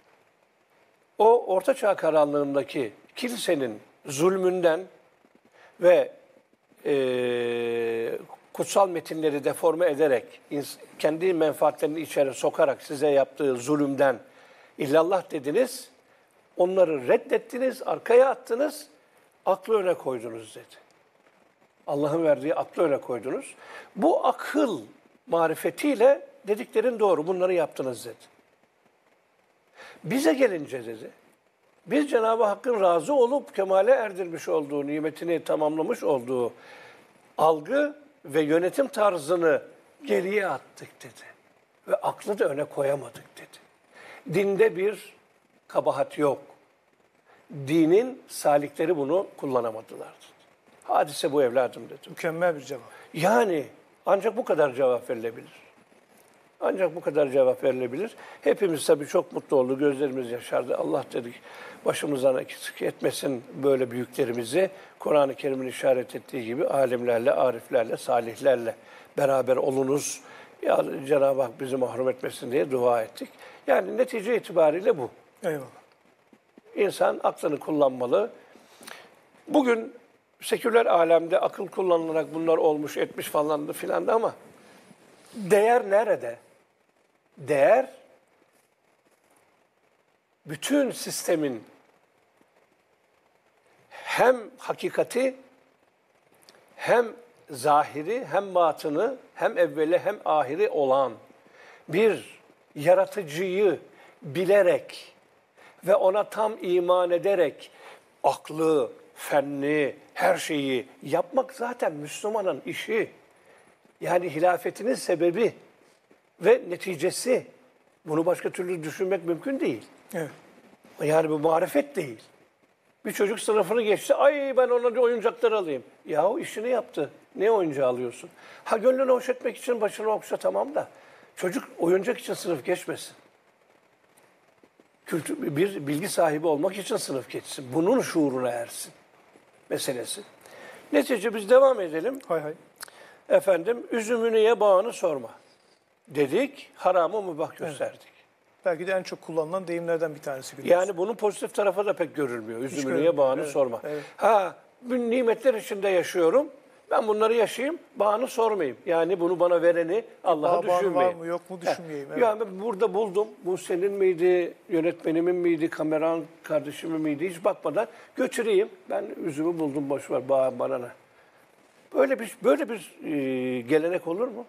S2: o Ortaçağ karanlığındaki kilisenin zulmünden ve e, kutsal metinleri deforme ederek, kendi menfaatlerini içeri sokarak size yaptığı zulümden illallah dediniz, onları reddettiniz, arkaya attınız, aklı öne koydunuz dedi. Allah'ın verdiği aklı öne koydunuz. Bu akıl marifetiyle dediklerin doğru, bunları yaptınız dedi. Bize gelince dedi, biz Cenab-ı Hakk'ın razı olup kemale erdirmiş olduğu, nimetini tamamlamış olduğu algı ve yönetim tarzını geriye attık dedi. Ve aklı da öne koyamadık dedi. Dinde bir kabahat yok. Dinin salikleri bunu kullanamadılar dedi. Hadise bu evladım dedi.
S1: Mükemmel bir cevap.
S2: Yani ancak bu kadar cevap verilebilir. Ancak bu kadar cevap verilebilir. Hepimiz tabii çok mutlu oldu, gözlerimiz yaşardı. Allah dedik başımızdan eksik etmesin böyle büyüklerimizi. Kur'an-ı Kerim'in işaret ettiği gibi alimlerle, ariflerle, salihlerle beraber olunuz. Ya Cenab-ı Hak bizi mahrum etmesin diye dua ettik. Yani netice itibariyle bu.
S1: Eyvallah.
S2: İnsan aklını kullanmalı. Bugün seküler alemde akıl kullanılarak bunlar olmuş, etmiş falandı filan da ama değer nerede? Değer, bütün sistemin hem hakikati, hem zahiri, hem batını, hem evveli, hem ahiri olan bir yaratıcıyı bilerek ve ona tam iman ederek aklı, fenni, her şeyi yapmak zaten Müslümanın işi. Yani hilafetinin sebebi ve neticesi. Bunu başka türlü düşünmek mümkün değil.
S1: Evet.
S2: Yani bu marifet değil. Bir çocuk sınıfını geçti, ay ben ona oyuncaklar alayım. Yahu işini yaptı. Ne oyuncağı alıyorsun? Ha gönlünü hoş etmek için başını okşa tamam da. Çocuk oyuncak için sınıf geçmesin. Kültür, bir bilgi sahibi olmak için sınıf geçsin. Bunun şuuruna ersin meselesi. Netice biz devam edelim.
S1: Hay hay.
S2: Efendim üzümünü ye bağını sorma. Dedik, haramı mübah gösterdik.
S1: Belki de en çok kullanılan deyimlerden bir tanesi. Biliyorsun.
S2: Yani bunun pozitif tarafı da pek görülmüyor. Üzümünü ye
S1: görülmüyor.
S2: bağını
S1: Evet,
S2: sorma.
S1: evet.
S2: Ha, bu nimetler içinde yaşıyorum. Ben bunları yaşayayım, bağını sormayayım. Yani bunu bana vereni Allah'a
S1: Bağ- bağın
S2: düşünmeyeyim.
S1: var mı yok mu düşünmeyeyim. Evet.
S2: Yani ben burada buldum. Bu senin miydi, yönetmenimin miydi, kameran kardeşimin miydi hiç bakmadan götüreyim. Ben üzümü buldum boş ver bağ bana ne. Böyle bir böyle bir e, gelenek olur mu?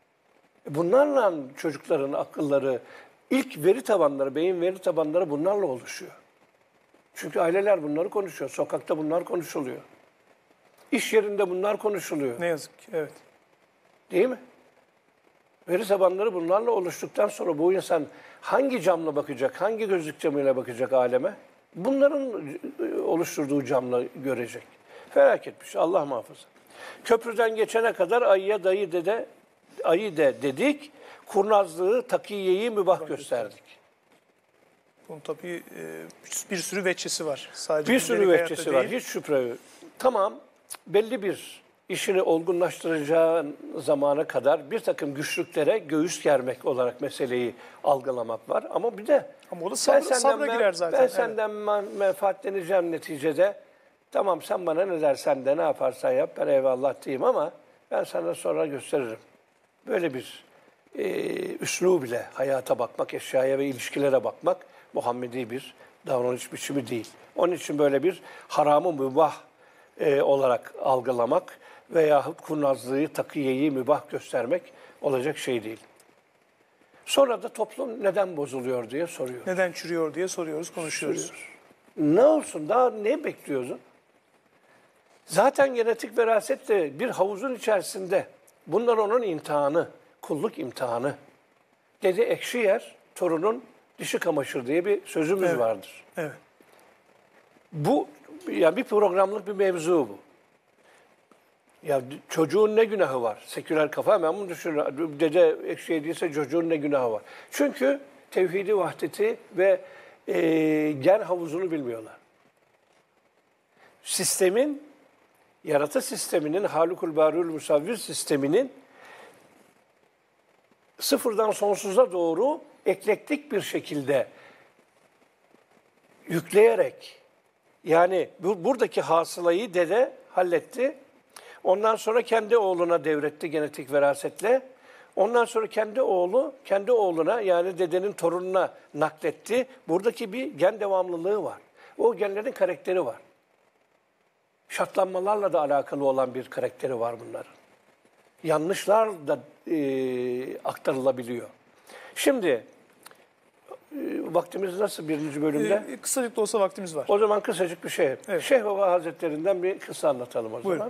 S2: Bunlarla çocukların akılları, ilk veri tabanları, beyin veri tabanları bunlarla oluşuyor. Çünkü aileler bunları konuşuyor. Sokakta bunlar konuşuluyor. İş yerinde bunlar konuşuluyor.
S1: Ne yazık ki. Evet.
S2: Değil mi? Veri tabanları bunlarla oluştuktan sonra bu insan hangi camla bakacak, hangi gözlük camıyla bakacak aleme? Bunların oluşturduğu camla görecek. Felaket bir şey, Allah muhafaza. Köprüden geçene kadar ayıya dayı dede, ayı de dedik, kurnazlığı, takiyeyi mübah gösterdik.
S1: Bunun tabii e, bir sürü veçesi var. Sadece
S2: Bir sürü
S1: gündelik
S2: veçesi
S1: hayatta
S2: var,
S1: değil.
S2: hiç şüphe yok. Tamam, belli bir işini olgunlaştıracağın zamana kadar bir takım güçlüklere göğüs germek olarak meseleyi algılamak var. Ama bir de
S1: Ama o da
S2: ben
S1: sabra,
S2: senden
S1: sabra
S2: men-
S1: girer zaten.
S2: Ben
S1: Evet.
S2: senden men- menfaatleneceğim neticede. Tamam sen bana ne dersen de ne yaparsan yap ben eyvallah diyeyim ama ben sana sonra gösteririm. Böyle bir e, üslubu bile hayata bakmak, eşyaya ve ilişkilere bakmak Muhammedi bir davranış biçimi değil. Onun için böyle bir haramı mübah e, olarak algılamak veyahut kurnazlığı, takiyeyi mübah göstermek olacak şey değil. Sonra da toplum neden bozuluyor diye soruyor.
S1: Neden çürüyor diye soruyoruz, konuşuyoruz.
S2: Ne olsun? Daha ne bekliyorsun? Zaten genetik veraset de bir havuzun içerisinde. Bunlar onun imtihanı, kulluk imtihanı. Dede ekşi yer, torunun dişi kamaşır diye bir sözümüz
S1: Evet.
S2: vardır.
S1: Evet.
S2: Bu yani bir programlık bir mevzu bu. Ya çocuğun ne günahı var? Seküler kafa hemen bunu düşünür. Dede ekşi yediyse çocuğun ne günahı var? Çünkü tevhidi vahdeti ve e, gen havuzunu bilmiyorlar. Sistemin, yaratı sisteminin, Halukul Barul Musavvir sisteminin sıfırdan sonsuza doğru eklektik bir şekilde yükleyerek, yani bu, buradaki hasılayı dede halletti. Ondan sonra kendi oğluna devretti genetik verasetle. Ondan sonra kendi oğlu, kendi oğluna yani dedenin torununa nakletti. Buradaki bir gen devamlılığı var. O genlerin karakteri var. Şartlanmalarla da alakalı olan bir karakteri var bunların. Yanlışlar da e, aktarılabiliyor. Şimdi e, vaktimiz nasıl birinci bölümde?
S1: Ee, kısacık da olsa vaktimiz var.
S2: O zaman kısacık bir şey.
S1: Evet.
S2: Şeyh Baba Hazretlerinden bir kısa anlatalım o
S1: Buyurun.
S2: zaman.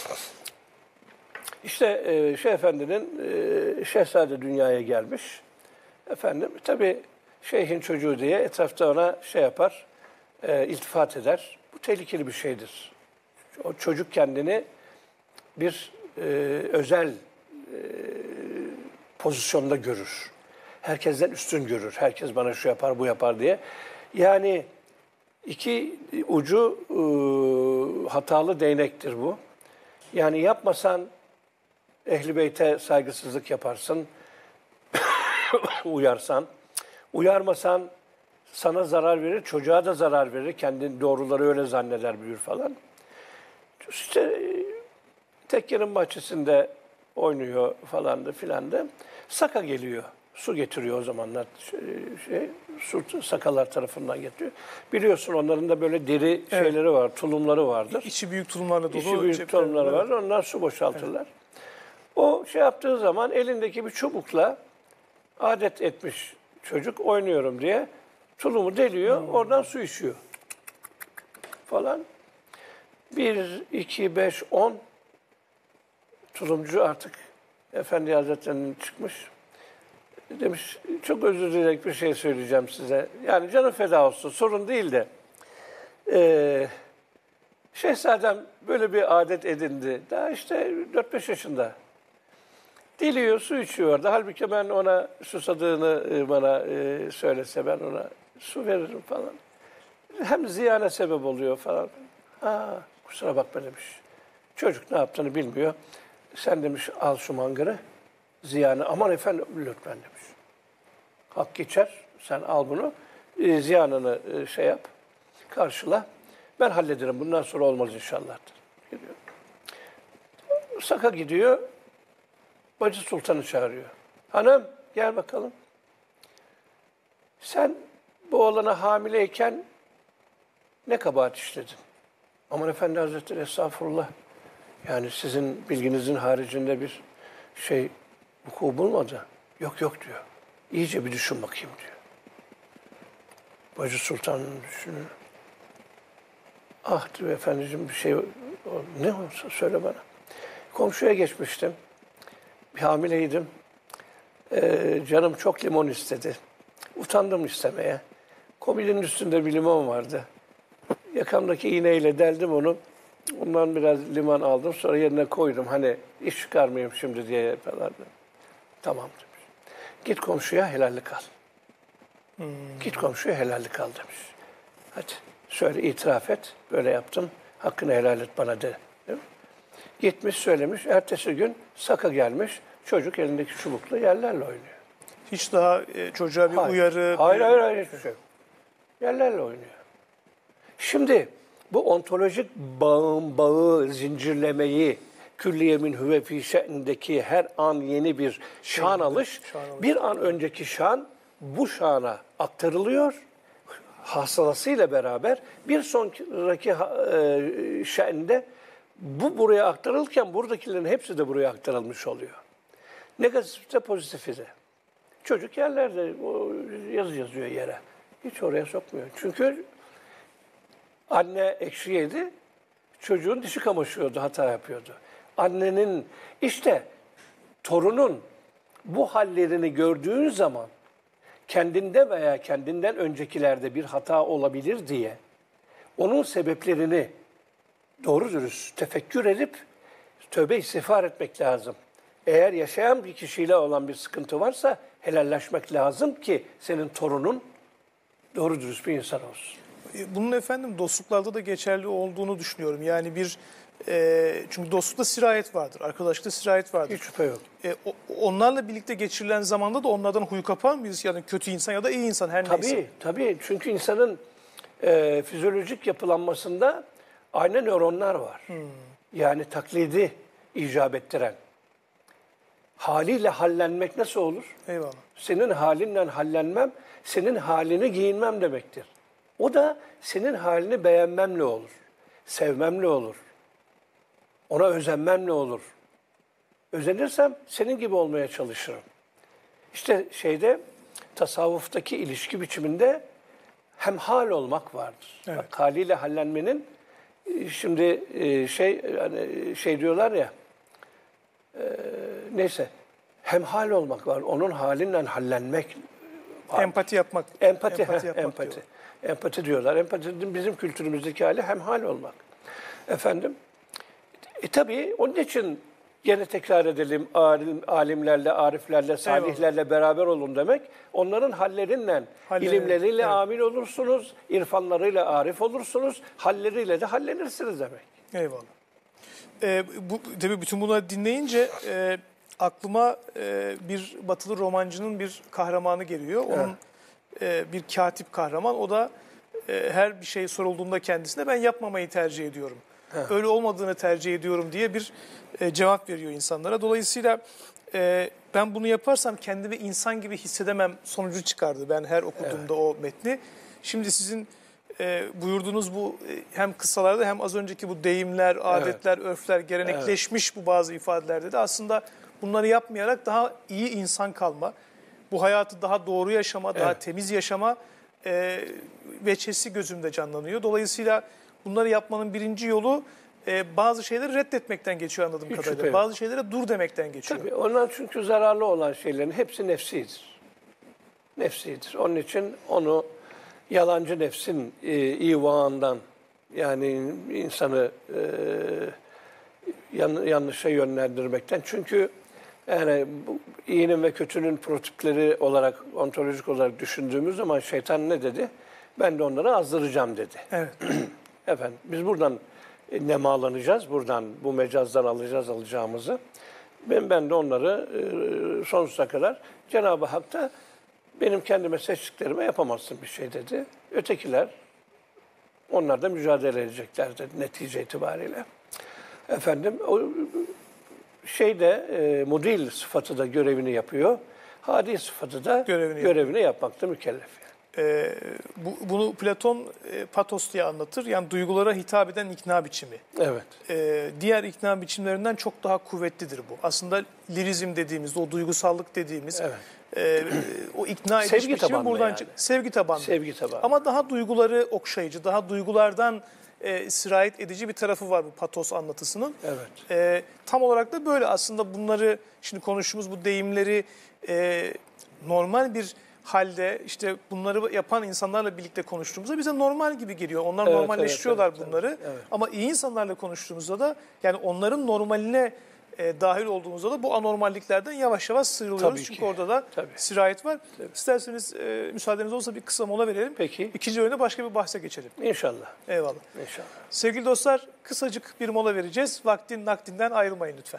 S2: İşte e, Şeyh Efendi'nin e, şehzade dünyaya gelmiş. Efendim tabii şeyhin çocuğu diye etrafta ona şey yapar, e, iltifat eder. Bu tehlikeli bir şeydir. O çocuk kendini bir e, özel e, pozisyonda görür. Herkesten üstün görür. Herkes bana şu yapar, bu yapar diye. Yani iki ucu e, hatalı değnektir bu. Yani yapmasan Ehl-i Beyt'e saygısızlık yaparsın, uyarsan. Uyarmasan sana zarar verir, çocuğa da zarar verir. Kendin doğruları öyle zanneder, büyür falan. İşte tekkenin bahçesinde oynuyor falandı filandı. Saka geliyor. Su getiriyor o zamanlar. Şey, su sakalar tarafından getiriyor. Biliyorsun onların da böyle deri
S1: Evet.
S2: şeyleri var, tulumları vardır.
S1: İçi büyük tulumlarla dolu.
S2: İçi büyük
S1: cepleri-
S2: tulumları
S1: Evet.
S2: var. Onlar su boşaltırlar. O şey yaptığı zaman elindeki bir çubukla adet etmiş çocuk oynuyorum diye tulumu deliyor. Oradan su içiyor. falan. Bir, iki, beş, on tulumcu artık Efendi Hazretleri'nin çıkmış. Demiş, çok özür dileyerek bir şey söyleyeceğim size. Yani canım feda olsun, sorun değil de. Ee, Şehzadem böyle bir adet edindi. Daha işte dört beş yaşında. Diliyor, su içiyor orada. Halbuki ben ona susadığını bana e, söylese ben ona su veririm falan. Hem ziyana sebep oluyor falan. Ha, kusura bakma demiş. Çocuk ne yaptığını bilmiyor. Sen demiş al şu mangırı, ziyanı. Aman efendim lütfen demiş. Hak geçer, sen al bunu. E, ziyanını e, şey yap, karşıla. Ben hallederim, bundan sonra olmaz inşallah. Gidiyor. Saka gidiyor, Bacı Sultan'ı çağırıyor. Hanım gel bakalım. Sen bu oğlana hamileyken ne kabahat işledin? Aman Efendi Hazretleri estağfurullah. Yani sizin bilginizin haricinde bir şey vuku bulmadı. Yok yok diyor. İyice bir düşün bakayım diyor. Bacı Sultan düşünüyor. Ah diyor efendiciğim bir şey ne olsa söyle bana. Komşuya geçmiştim. Bir hamileydim. Ee, canım çok limon istedi. Utandım istemeye. Kominin üstünde bir limon vardı. Yakamdaki iğneyle deldim onu. Ondan biraz limon aldım. Sonra yerine koydum. Hani iş çıkarmayayım şimdi diye falan. Tamam demiş. Git komşuya helallik al. Hmm. Git komşuya helallik al demiş. Hadi söyle itiraf et. Böyle yaptım. Hakkını helal et bana de. Gitmiş söylemiş. Ertesi gün Saka gelmiş. Çocuk elindeki çubukla yerlerle oynuyor.
S1: Hiç daha e, çocuğa bir
S2: hayır.
S1: uyarı...
S2: Hayır,
S1: bir...
S2: hayır, hayır, hiçbir şey yok. Yerlerle oynuyor. Şimdi bu ontolojik bağın bağı zincirlemeyi külliyemin hüve fî şe'ndeki her an yeni bir şan alış, şan alış, bir an önceki şan bu şana aktarılıyor. Hasılasıyla beraber bir sonraki e, şe'nde bu buraya aktarılırken buradakilerin hepsi de buraya aktarılmış oluyor. Negatif de pozitifi de. Çocuk yerlerde o yazı yazıyor yere. Hiç oraya sokmuyor. Çünkü anne ekşi yedi, çocuğun dişi kamaşıyordu, hata yapıyordu. Annenin, işte torunun bu hallerini gördüğün zaman kendinde veya kendinden öncekilerde bir hata olabilir diye onun sebeplerini doğru dürüst tefekkür edip tövbe istiğfar etmek lazım. Eğer yaşayan bir kişiyle olan bir sıkıntı varsa helalleşmek lazım ki senin torunun doğru dürüst bir insan olsun.
S1: Bunun efendim dostluklarda da geçerli olduğunu düşünüyorum. Yani bir e, çünkü dostlukta sirayet vardır, arkadaşlıkta sirayet vardır.
S2: Hiç şüphe yok.
S1: E, o, onlarla birlikte geçirilen zamanda da onlardan huy kapar mıyız? Yani kötü insan ya da iyi insan her
S2: tabii,
S1: neyse.
S2: Tabii, çünkü insanın e, fizyolojik yapılanmasında aynı nöronlar var. Hmm. Yani taklidi icap ettiren. Haliyle hallenmek nasıl olur?
S1: Eyvallah.
S2: Senin halinle hallenmem, senin halini giyinmem demektir. O da senin halini beğenmemle olur. Sevmemle olur. Ona özenmemle olur. Özenirsem senin gibi olmaya çalışırım. İşte şeyde tasavvuftaki ilişki biçiminde hemhal olmak vardır. Evet. Bak, haliyle hallenmenin şimdi şey hani şey diyorlar ya neyse hemhal olmak var. Onun halinle hallenmek var.
S1: Empati yapmak.
S2: Empati,
S1: empati,
S2: heh,
S1: yapmak
S2: empati.
S1: diyor.
S2: Empati diyorlar. Empati bizim kültürümüzdeki hali hemhal olmak. Efendim, e tabii onun için gene tekrar edelim alim, alimlerle, ariflerle, salihlerle Eyvallah. Beraber olun demek. Onların hallerinle, Halle, ilimleriyle evet. amil olursunuz, irfanlarıyla arif olursunuz, halleriyle de hallenirsiniz demek.
S1: Eyvallah. Ee, bu, tabii bütün bunları dinleyince e, aklıma e, bir batılı romancının bir kahramanı geliyor. Onun evet. e, bir katip kahraman. O da e, her bir şey sorulduğunda kendisine ben yapmamayı tercih ediyorum. Evet. Öyle olmadığını tercih ediyorum diye bir e, cevap veriyor insanlara. Dolayısıyla e, ben bunu yaparsam kendimi insan gibi hissedemem sonucu çıkardı ben her okuduğumda evet. o metni. Şimdi sizin e, buyurduğunuz bu e, hem kıssalarda hem az önceki bu deyimler, adetler, evet. örfler gelenekleşmiş evet. bu bazı ifadelerde de aslında bunları yapmayarak daha iyi insan kalma, bu hayatı daha doğru yaşama, daha evet. temiz yaşama e, veçesi gözümde canlanıyor. Dolayısıyla bunları yapmanın birinci yolu e, bazı şeyleri reddetmekten geçiyor anladığım
S2: Hiç
S1: kadarıyla.
S2: şüphe yok.
S1: Bazı şeylere dur demekten geçiyor.
S2: Tabii onlar çünkü zararlı olan şeylerin hepsi nefsidir. Nefsidir. Onun için onu yalancı nefsin e, ivağından, yani insanı e, yan, yanlışa yönlendirmekten. Çünkü yani bu iyinin ve kötünün prototipleri olarak, ontolojik olarak düşündüğümüz zaman şeytan ne dedi? Ben de onları azdıracağım dedi.
S1: Evet.
S2: Efendim biz buradan e, nemalanacağız, buradan bu mecazdan alacağız alacağımızı. Ben, ben de onları e, sonsuza kadar Cenab-ı Hak da benim kendime seçtiklerime yapamazsın bir şey dedi. Ötekiler, onlar da mücadele edecekler dedi netice itibariyle. Efendim o şeyde e, mudil sıfatı da görevini yapıyor. Hadi sıfatı da
S1: Görevini
S2: görevini, yapmakta mükellef.
S1: Ee, bu, bunu Platon e, patos diye anlatır. Yani duygulara hitap eden ikna biçimi.
S2: Evet.
S1: Ee, diğer ikna biçimlerinden çok daha kuvvetlidir bu. Aslında lirizm dediğimiz, o duygusallık dediğimiz,
S2: Evet.
S1: e, o ikna ediş
S2: Sevgi
S1: biçimi
S2: tabanlı
S1: buradan
S2: yani.
S1: çık. Sevgi tabanlı.
S2: Sevgi tabanlı.
S1: Ama daha duyguları okşayıcı, daha duygulardan e, sirayet edici bir tarafı var bu patos anlatısının.
S2: Evet.
S1: E, tam olarak da böyle aslında bunları, şimdi konuştuğumuz bu deyimleri e, normal bir halde işte bunları yapan insanlarla birlikte konuştuğumuzda bize normal gibi geliyor. Onlar
S2: Evet,
S1: normalleştiriyorlar
S2: evet, evet,
S1: bunları.
S2: evet, evet.
S1: Ama iyi insanlarla konuştuğumuzda da yani onların normaline e, dahil olduğumuzda da bu anormalliklerden yavaş yavaş sıyrılıyoruz.
S2: Tabii
S1: Çünkü
S2: ki.
S1: orada da
S2: Tabii.
S1: sirayet var. İsterseniz e, müsaadeniz olsa bir kısa mola verelim.
S2: Peki.
S1: İkinci bölümde başka bir bahse geçelim.
S2: İnşallah.
S1: Eyvallah.
S2: İnşallah.
S1: Sevgili dostlar, kısacık bir mola vereceğiz. Vaktin nakdinden ayrılmayın lütfen.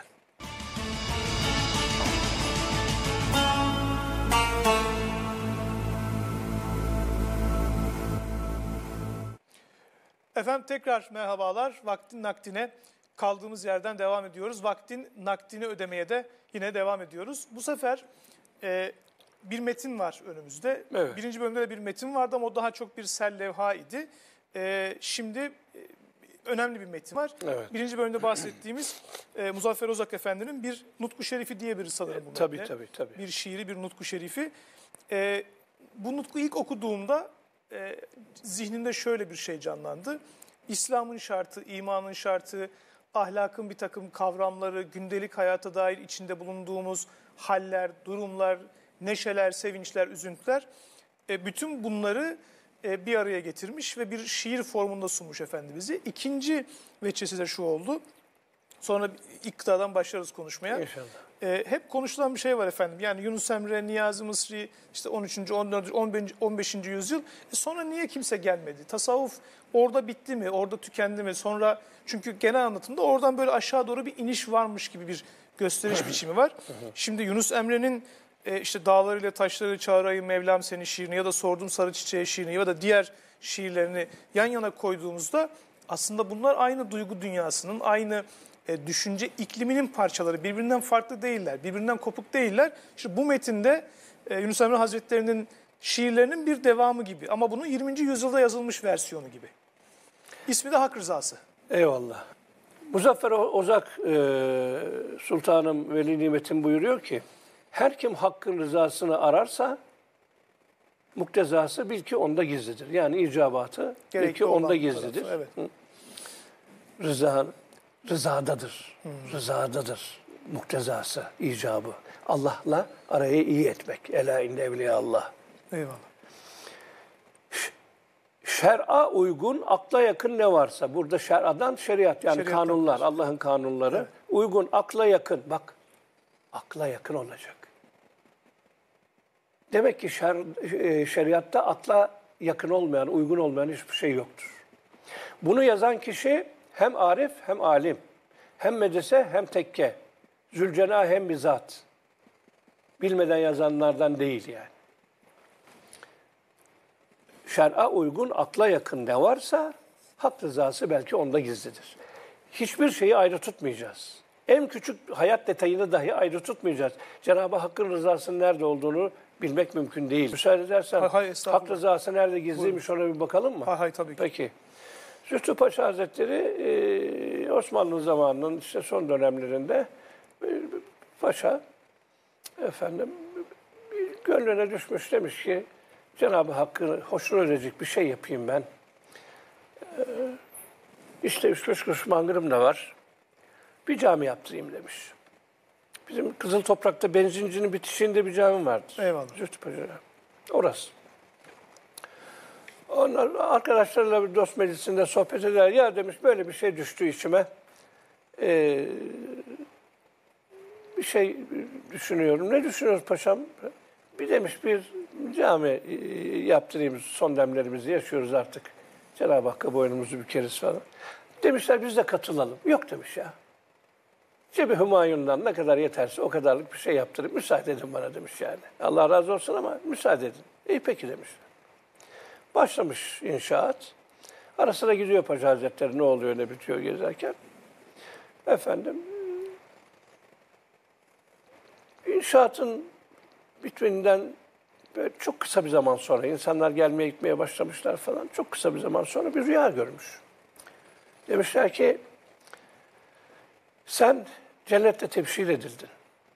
S1: Efendim tekrar merhabalar. Vaktin nakdine kaldığımız yerden devam ediyoruz. Vaktin nakdini ödemeye de yine devam ediyoruz. Bu sefer e, bir metin var önümüzde.
S2: Evet.
S1: Birinci bölümde de bir metin vardı ama o daha çok bir sel levha idi. E, şimdi e, önemli bir metin var.
S2: Evet.
S1: Birinci bölümde bahsettiğimiz e, Muzaffer Ozak Efendi'nin bir Nutku Şerifi diye bir sanırım bu
S2: Tabii
S1: metne.
S2: tabii tabii.
S1: Bir şiiri, bir Nutku Şerifi. E, bu Nutku ilk okuduğumda e, zihnimde şöyle bir şey canlandı. İslam'ın şartı, imanın şartı, ahlakın bir takım kavramları, gündelik hayata dair içinde bulunduğumuz haller, durumlar, neşeler, sevinçler, üzüntüler, e, bütün bunları e, bir araya getirmiş ve bir şiir formunda sunmuş Efendimiz'i. İkinci veçesi de şu oldu. Sonra ilk kıtadan başlarız konuşmaya.
S2: İnşallah.
S1: E, hep konuşulan bir şey var efendim. Yani Yunus Emre, Niyazi Mısri, işte on üçüncü. on dördüncü. on beşinci yüzyıl. E sonra niye kimse gelmedi? Tasavvuf orada bitti mi? Orada tükendi mi? Sonra çünkü genel anlatımda oradan böyle aşağı doğru bir iniş varmış gibi bir gösteriş biçimi var. Şimdi Yunus Emre'nin e, işte dağlarıyla taşları çağırayım Mevlam seni şiirini ya da sordum sarı çiçeğe şiirini ya da diğer şiirlerini yan yana koyduğumuzda aslında bunlar aynı duygu dünyasının, aynı e, düşünce ikliminin parçaları. Birbirinden farklı değiller, birbirinden kopuk değiller. İşte bu metinde e, Yunus Emre Hazretleri'nin şiirlerinin bir devamı gibi ama bunun yirminci yüzyılda yazılmış versiyonu gibi. İsmi de Hak Rızası.
S2: Eyvallah. Muzaffer Ozak e, Sultanım Veli Nimet'in buyuruyor ki, her kim hakkın rızasını ararsa muktezası bil ki onda gizlidir. Yani icabatı bil
S1: Gerekli
S2: ki onda
S1: olan
S2: gizlidir.
S1: tarafı, evet.
S2: Hı. Rıza, rızadadır. Hmm. Rızadadır muktezası, icabı. Allah'la arayı iyi etmek. Ela inde evliya Allah.
S1: Eyvallah.
S2: Şer'a uygun, akla yakın ne varsa. Burada şer'adan şeriat yani
S1: Şeriattan
S2: kanunlar, Allah'ın kanunları.
S1: Evet.
S2: Uygun, akla yakın. Bak, akla yakın olacak. Demek ki şer, e, şeriatta akla yakın olmayan, uygun olmayan hiçbir şey yoktur. Bunu yazan kişi hem arif hem alim, hem medrese hem tekke, zülcenah hem bizat. Bilmeden yazanlardan değil yani. Şer'a uygun, akla yakın ne varsa hak rızası belki onda gizlidir. Hiçbir şeyi ayrı tutmayacağız. En küçük hayat detayını dahi ayrı tutmayacağız. Cenab-ı Hakk'ın rızasının nerede olduğunu bilmek mümkün değil. Müsaade edersen
S1: Hay hay, estağfurullah.
S2: hak rızası nerede gizliymiş ona bir bakalım mı?
S1: Hay hay tabii ki.
S2: Peki. Zühtü Paşa Hazretleri e, Osmanlı zamanının işte son dönemlerinde e, paşa efendim bir gönlüne düşmüş, demiş ki Cenab-ı Hakk'ın hoşuna edecek bir şey yapayım ben. E, İşte üç beş kuruş mangırım da var. Bir cami yaptırayım demiş. Bizim Kızıl Toprak'ta benzincinin bitişiğinde bir cami vardır.
S1: Eyvallah.
S2: Zühtüpaşa'da. Orası. Onlar arkadaşlarla bir dost meclisinde sohbet eder. Ya demiş böyle bir şey düştü içime. Ee, bir şey düşünüyorum. Ne düşünüyoruz paşam? Bir demiş bir cami yaptırayım. Son demlerimizi yaşıyoruz artık. Cenab-ı Hakk'a boynumuzu bükeriz falan. Demişler biz de katılalım. Yok demiş ya. Cebi Hümayun'dan ne kadar yeterse o kadarlık bir şey yaptırıp müsaade edin bana demiş yani. Allah razı olsun ama müsaade edin. İyi peki demiş. Başlamış inşaat. Ara sıra gidiyor Paşa Hazretleri ne oluyor ne bitiyor gezerken. Efendim inşaatın bitiminden böyle çok kısa bir zaman sonra insanlar gelmeye gitmeye başlamışlar falan. Çok kısa bir zaman sonra bir rüya görmüş. Demişler ki sen cennette tebşir edildin.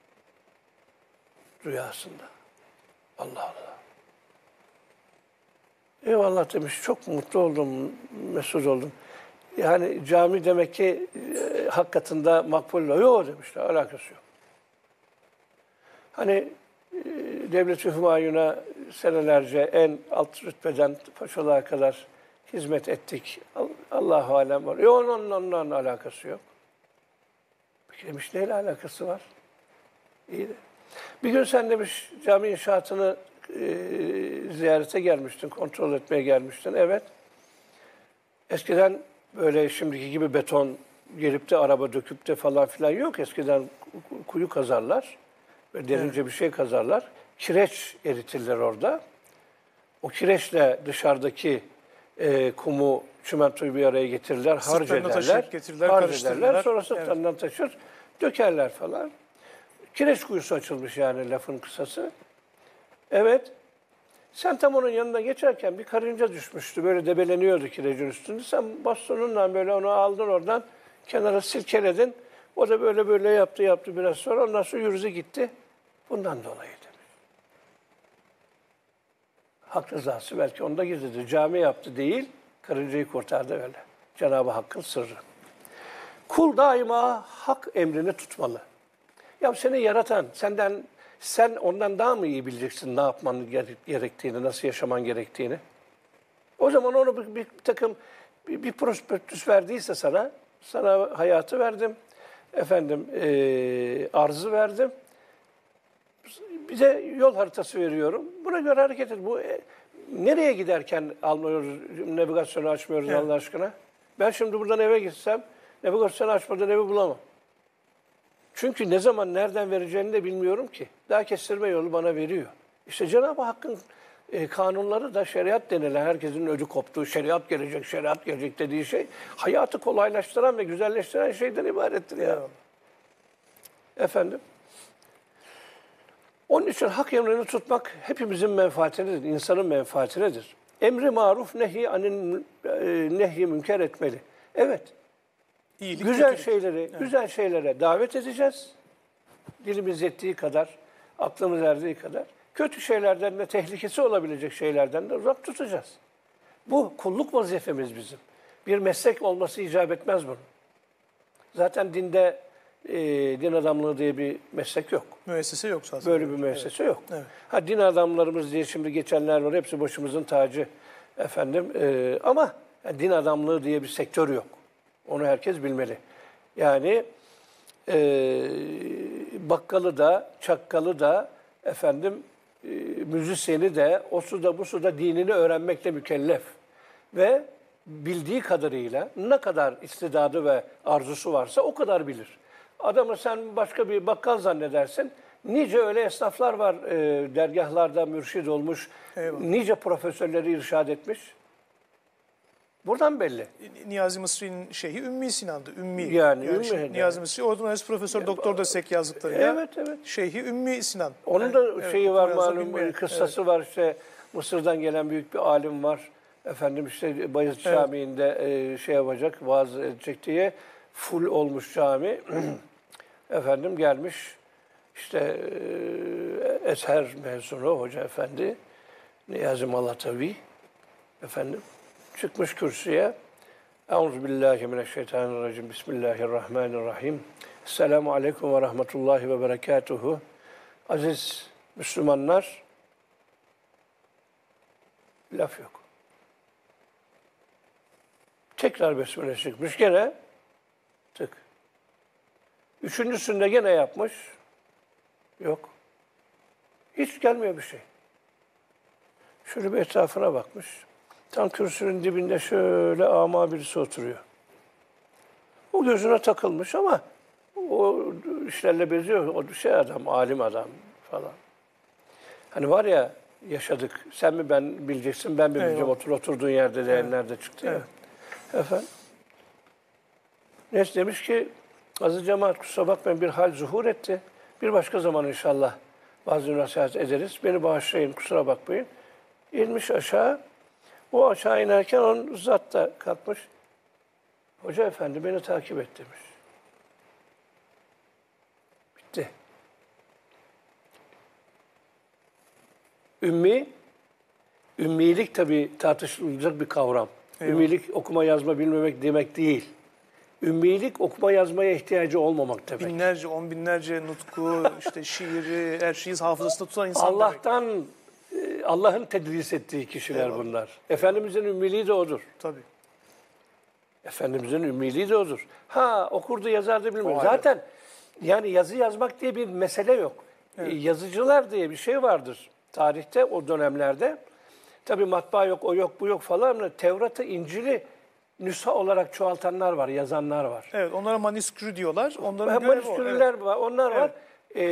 S2: Rüyasında. Allah Allah. Eyvallah demiş. Çok mutlu oldum, mesut oldum. Yani cami demek ki e, hakikatinde makbul. Yok demişler. Alakası yok. Hani e, Devlet-i Hümayun'a senelerce en alt rütbeden paşalığa kadar hizmet ettik. Allah-u Alem var. Yok onun, onun, onun alakası yok. Peki demiş neyle alakası var? İyi de. Bir gün sen demiş cami inşaatını e, ziyarete gelmiştin, kontrol etmeye gelmiştin. Evet. Eskiden böyle şimdiki gibi beton gelip de araba döküp de falan filan yok. Eskiden kuyu kazarlar. Ve derince evet. bir şey kazarlar. Kireç eritirler orada. O kireçle dışarıdaki e, kumu, çimentoyu bir araya getirirler, harc ederler.
S1: Getirirler,
S2: harc ederler. Sonra sırtlarından evet. taşır, dökerler falan. Kireç kuyusu açılmış yani lafın kısası. Evet. Sen tam onun yanına geçerken bir karınca düşmüştü. Böyle debeleniyordu kirecin üstünde. Sen bastonunla böyle onu aldın oradan kenara silkeledin. O da böyle böyle yaptı yaptı biraz sonra. Ondan sonra yürüdü gitti. Bundan dolayı demiş. Hak rızası belki onda gizlidir. Cami yaptı değil, karıncayı kurtardı öyle. Cenab-ı Hakk'ın sırrı. Kul daima hak emrini tutmalı. Ya seni yaratan, senden sen ondan daha mı iyi bileceksin ne yapman gerektiğini, nasıl yaşaman gerektiğini? O zaman onu bir, bir takım bir, bir prospektüs verdiyse sana, sana hayatı verdim, efendim e, arzı verdim, bize yol haritası veriyorum. Buna göre hareket et. Bu e, nereye giderken almıyoruz, navigasyonu açmıyoruz evet. Allah aşkına? Ben şimdi buradan eve gitsem, navigasyonu açmadan evi bulamam. Çünkü ne zaman, nereden vereceğini de bilmiyorum ki. Daha kestirme yolu bana veriyor. İşte Cenab-ı Hakk'ın e, kanunları da şeriat denilen, herkesin ödü koptuğu, şeriat gelecek, şeriat gelecek dediği şey, hayatı kolaylaştıran ve güzelleştiren şeyden ibarettir ya. Evet. Efendim? Onun için hak emrini tutmak hepimizin menfaatinedir, insanın menfaatinedir. Emri maruf, nehi anin e, nehi münker etmeli. Evet. İyilik, güzel kötülük. şeyleri, evet. güzel şeylere davet edeceğiz. Dilimiz yettiği kadar, aklımız erdiği kadar. Kötü şeylerden de, tehlikesi olabilecek şeylerden de uzak tutacağız. Bu kulluk vazifemiz bizim. Bir meslek olması icap etmez bunun. Zaten dinde e, din adamlığı diye bir meslek yok.
S1: Müessese yok zaten.
S2: Böyle bir müessese
S1: evet.
S2: yok.
S1: Evet.
S2: Ha din adamlarımız diye şimdi geçenler var. Hepsi başımızın tacı. Efendim e, ama yani din adamlığı diye bir sektör yok. Onu herkes bilmeli. Yani e, bakkalı da, çakkalı da, efendim e, müzisyeni de, o su da bu su da dinini öğrenmekle mükellef. Ve bildiği kadarıyla ne kadar istidadı ve arzusu varsa o kadar bilir. Adamı sen başka bir bakkal zannedersin. Nice öyle esnaflar var e, dergahlarda mürşid olmuş. Eyvallah. Nice profesörleri irşad etmiş. Buradan belli.
S1: Niyazi Mısri'nin şeyhi Ümmi Sinan'dı. Ümmi.
S2: Yani,
S1: yani
S2: Ümmi.
S1: Şey, Niyazi Mısri, oradan Profesör Doktor da Sek yazdıklarıyla.
S2: Evet, evet.
S1: Şeyhi Ümmü Sinan.
S2: Onun
S1: yani,
S2: da
S1: evet,
S2: şeyi var malum,
S1: bilmiyorum.
S2: kıssası
S1: evet.
S2: var işte. Mısır'dan gelen büyük bir alim var. Efendim işte Bayezid evet. Camii'nde e, şey yapacak, vaaz edecek diye full olmuş cami. Efendim gelmiş işte e, Ezher mezunu hoca efendi Niyazi Malatavi efendim çıkmış kürsüye. Euzubillahimineşşeytanirracim. Bismillahirrahmanirrahim. Esselamu aleyküm ve rahmetullahi ve berekatuhu. Aziz Müslümanlar, laf yok. Tekrar besmele çıkmış gene, tık. Üçüncüsünde gene yapmış, yok. Hiç gelmiyor bir şey. Şöyle bir etrafına bakmış. Tam kürsünün dibinde şöyle ama birisi oturuyor. O gözüne takılmış ama o işlerle beziyor. O şey adam, alim adam falan. Hani var ya, yaşadık. Sen mi ben bileceksin, ben mi bileceğim.
S1: Eyvallah.
S2: Otur oturduğun yerde değerlerde çıktı ya.
S1: Evet.
S2: Efendim. Neyse demiş ki, Aziz cemaat kusura bakmayın bir hal zuhur etti. Bir başka zaman inşallah bazı nasihat ederiz. Beni bağışlayın, kusura bakmayın. İnmiş aşağı. O aşağı inerken onun zat da kalkmış. Hoca efendi beni takip et demiş. Bitti. Ümmi, ümmilik tabii tartışılacak bir kavram.
S1: Eyvallah.
S2: Ümmilik okuma yazma bilmemek demek değil. Ümmilik okuma yazmaya ihtiyacı olmamak demek.
S1: Binlerce, on binlerce nutku, işte şiiri, her şeyi hafızasında tutan insan demek.
S2: Allah'tan, e, Allah'ın tedris ettiği kişiler
S1: Eyvallah.
S2: bunlar. Efendimizin ümmiliği de odur.
S1: Tabii.
S2: Efendimizin ümmiliği de odur. Ha okurdu yazardı bilmiyorum.
S1: O ayrı.
S2: Zaten yani yazı yazmak diye bir mesele yok.
S1: Evet.
S2: E, yazıcılar diye bir şey vardır tarihte o dönemlerde. Tabii matbaa yok, o yok, bu yok falan ama Tevrat'ı, İncil'i nüsha olarak çoğaltanlar var, yazanlar var.
S1: Evet, onlara maniskürü diyorlar. Onların görevi o.
S2: Manüskürler
S1: Evet.
S2: var, onlar var. Ee,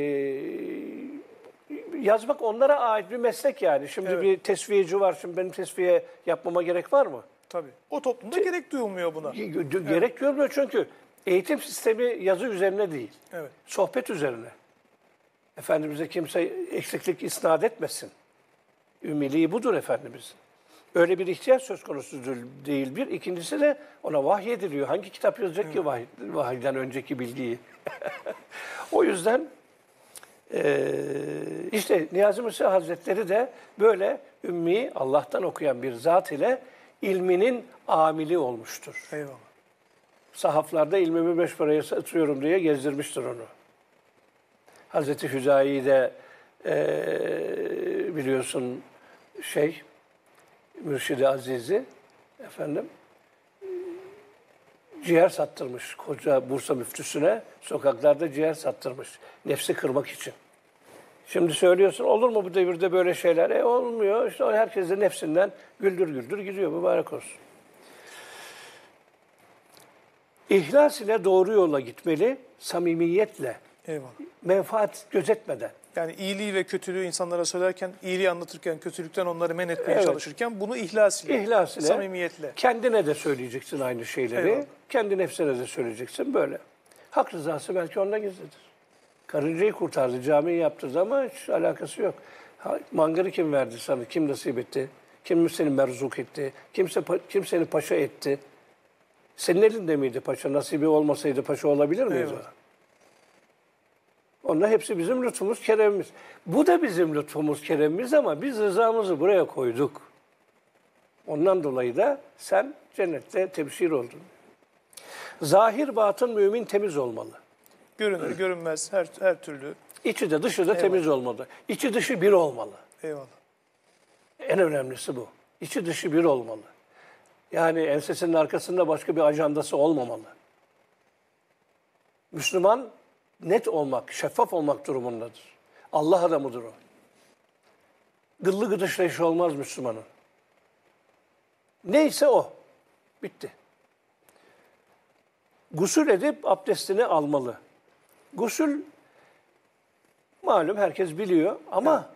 S2: yazmak onlara ait bir meslek yani. Şimdi
S1: Evet.
S2: bir tesviyeci var, şimdi benim tesviye yapmama gerek var mı?
S1: Tabii. O toplumda gerek duyulmuyor buna.
S2: Ge- Gerek görmüyor çünkü eğitim sistemi yazı üzerine değil,
S1: Evet.
S2: sohbet üzerine. Efendimiz'e kimse eksiklik isnat etmesin. Ümmiliği budur Efendimiz'in. Öyle bir ihtiyaç söz konusu değil bir. İkincisi de ona vahyediliyor. Hangi kitap yazacak ki vahiy, vahiyden önceki bilgiyi? O yüzden e, işte Niyazi Mısır Hazretleri de böyle ümmi, Allah'tan okuyan bir zat ile ilminin amili olmuştur.
S1: Eyvallah.
S2: Sahaflarda ilmimi beş paraya satıyorum diye gezdirmiştir onu. Hazreti Hüdayi de e, biliyorsun şey, Mürşid-i Aziz'i efendim ciğer sattırmış koca Bursa müftüsüne, sokaklarda ciğer sattırmış nefsi kırmak için. Şimdi söylüyorsun olur mu bu devirde böyle şeyler? E olmuyor. İşte herkes de nefsinden güldür güldür gidiyor. Mübarek olsun. İhlas ile doğru yola gitmeli, samimiyetle,
S1: Eyvallah.
S2: menfaat gözetmeden.
S1: Yani iyiliği ve kötülüğü insanlara söylerken, iyiliği anlatırken, kötülükten onları men etmeye
S2: Evet.
S1: çalışırken bunu ihlas ile,
S2: İhlas ile,
S1: samimiyetle.
S2: kendine de söyleyeceksin aynı şeyleri,
S1: Eyvallah.
S2: kendi nefsine de söyleyeceksin böyle. Hak rızası belki onda gizlidir. Karıncayı kurtardı, camiyi yaptırdı ama hiç alakası yok. Ha, mangırı kim verdi sana, kim nasip etti, kim seni merzuk etti, kimse, kim seni paşa etti. Senin elinde miydi paşa? Nasibi olmasaydı paşa olabilir miydi?
S1: Eyvallah.
S2: Onlar hepsi bizim lütfumuz, keremimiz. Bu da bizim lütfumuz, keremimiz ama biz rızamızı buraya koyduk. Ondan dolayı da sen cennette tebşir oldun. Zahir batın mümin temiz olmalı.
S1: Görünür, görünmez, her her türlü.
S2: İçi de dışı da temiz olmalı. İçi dışı bir olmalı.
S1: Eyvallah.
S2: En önemlisi bu. İçi dışı bir olmalı. Yani ensesinin arkasında başka bir ajandası olmamalı. Müslüman net olmak, şeffaf olmak durumundadır. Allah adamıdır o. Gıllı gıdışla işi olmaz Müslümanın. Neyse o. Bitti. Gusül edip abdestini almalı. Gusül malum herkes biliyor ama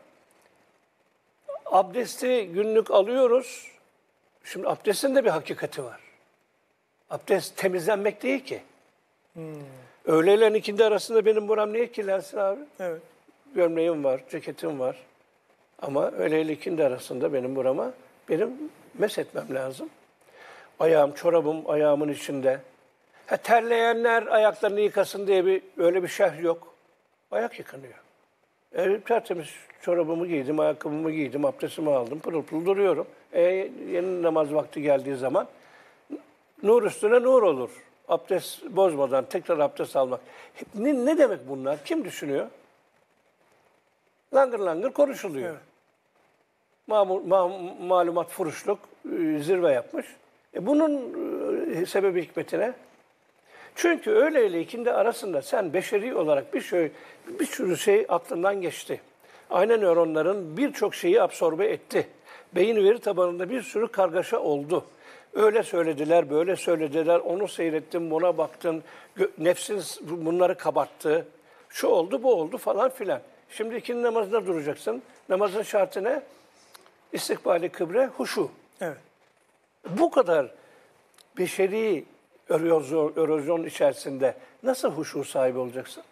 S2: abdesti günlük alıyoruz. Şimdi abdestin de bir hakikati var. Abdest temizlenmek değil ki. Hmm. Öğleyle ikindi arasında benim buram niye kirlensin abi?
S1: Evet.
S2: Gömleğim var, ceketim var. Ama öğleyle ikindi arasında benim burama benim meshetmem lazım. Ayağım, çorabım ayağımın içinde. Ha, terleyenler ayaklarını yıkasın diye bir öyle bir şerh yok. Ayak yıkanıyor. E, tertemiz çorabımı giydim, ayakkabımı giydim, abdestimi aldım, pırıl pırıl duruyorum. E, yeni namaz vakti geldiği zaman Nur üstüne nur olur. Abdest bozmadan tekrar abdest almak. Hep ne, ne demek bunlar? Kim düşünüyor? Langır langır konuşuluyor.
S1: Evet.
S2: Ma- ma- malumat furuşluk e, zirve yapmış. E bunun e, sebebi hikmetine. Çünkü öyle ile ikindi arasında sen beşeri olarak bir şey, bir sürü şey aklından geçti. Ayna nöronların birçok şeyi absorbe etti. Beyin veri tabanında bir sürü kargaşa oldu. Öyle söylediler, böyle söylediler, onu seyrettin, buna baktın, nefsin bunları kabarttı. Şu oldu, bu oldu falan filan. Şimdi ikindi namazında duracaksın. Namazın şartı ne? İstikbali kıble, huşu.
S1: Evet.
S2: Bu kadar beşeri erozyon, erozyon içerisinde nasıl huşu sahibi olacaksın?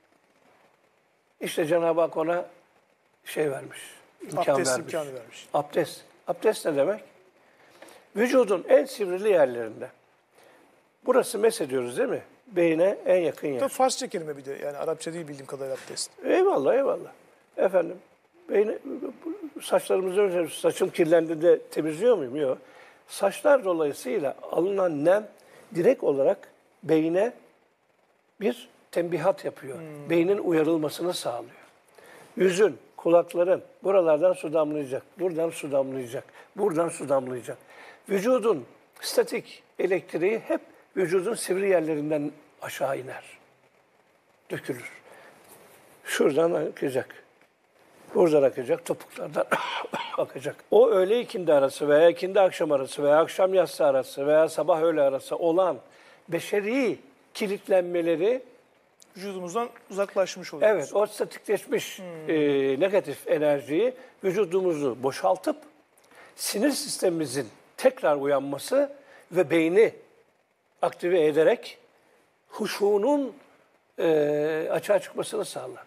S2: İşte Cenab-ı Hak ona şey vermiş, imkan
S1: Abdest
S2: vermiş.
S1: imkanı vermiş.
S2: Abdest. Abdest ne demek? Vücudun en sivrili yerlerinde. Burası mesediyoruz değil mi? Beyne en yakın yer.
S1: Tabii Farsça kelime bir de. Yani Arapça değil bildiğim kadarıyla abdest.
S2: Eyvallah, eyvallah. Efendim, beyni, saçlarımızı, saçım kirlendiğinde temizliyor muyum? Yok. Saçlar dolayısıyla alınan nem direkt olarak beyne bir tembihat yapıyor. Hmm. Beynin uyarılmasını sağlıyor. Yüzün, kulakların buralardan su damlayacak, buradan su damlayacak, buradan su damlayacak. Vücudun statik elektriği hep vücudun sivri yerlerinden aşağı iner. Dökülür. Şuradan akacak. Buradan akacak, topuklardan akacak. O öğle ikindi arası veya ikindi akşam arası veya akşam yatsı arası veya sabah öğle arası olan beşeri kilitlenmeleri
S1: Vücudumuzdan uzaklaşmış oluyoruz.
S2: evet, o statikleşmiş hmm. e, negatif enerjiyi vücudumuzu boşaltıp sinir sistemimizin tekrar uyanması ve beyni aktive ederek huşunun e, açığa çıkmasını sağlar.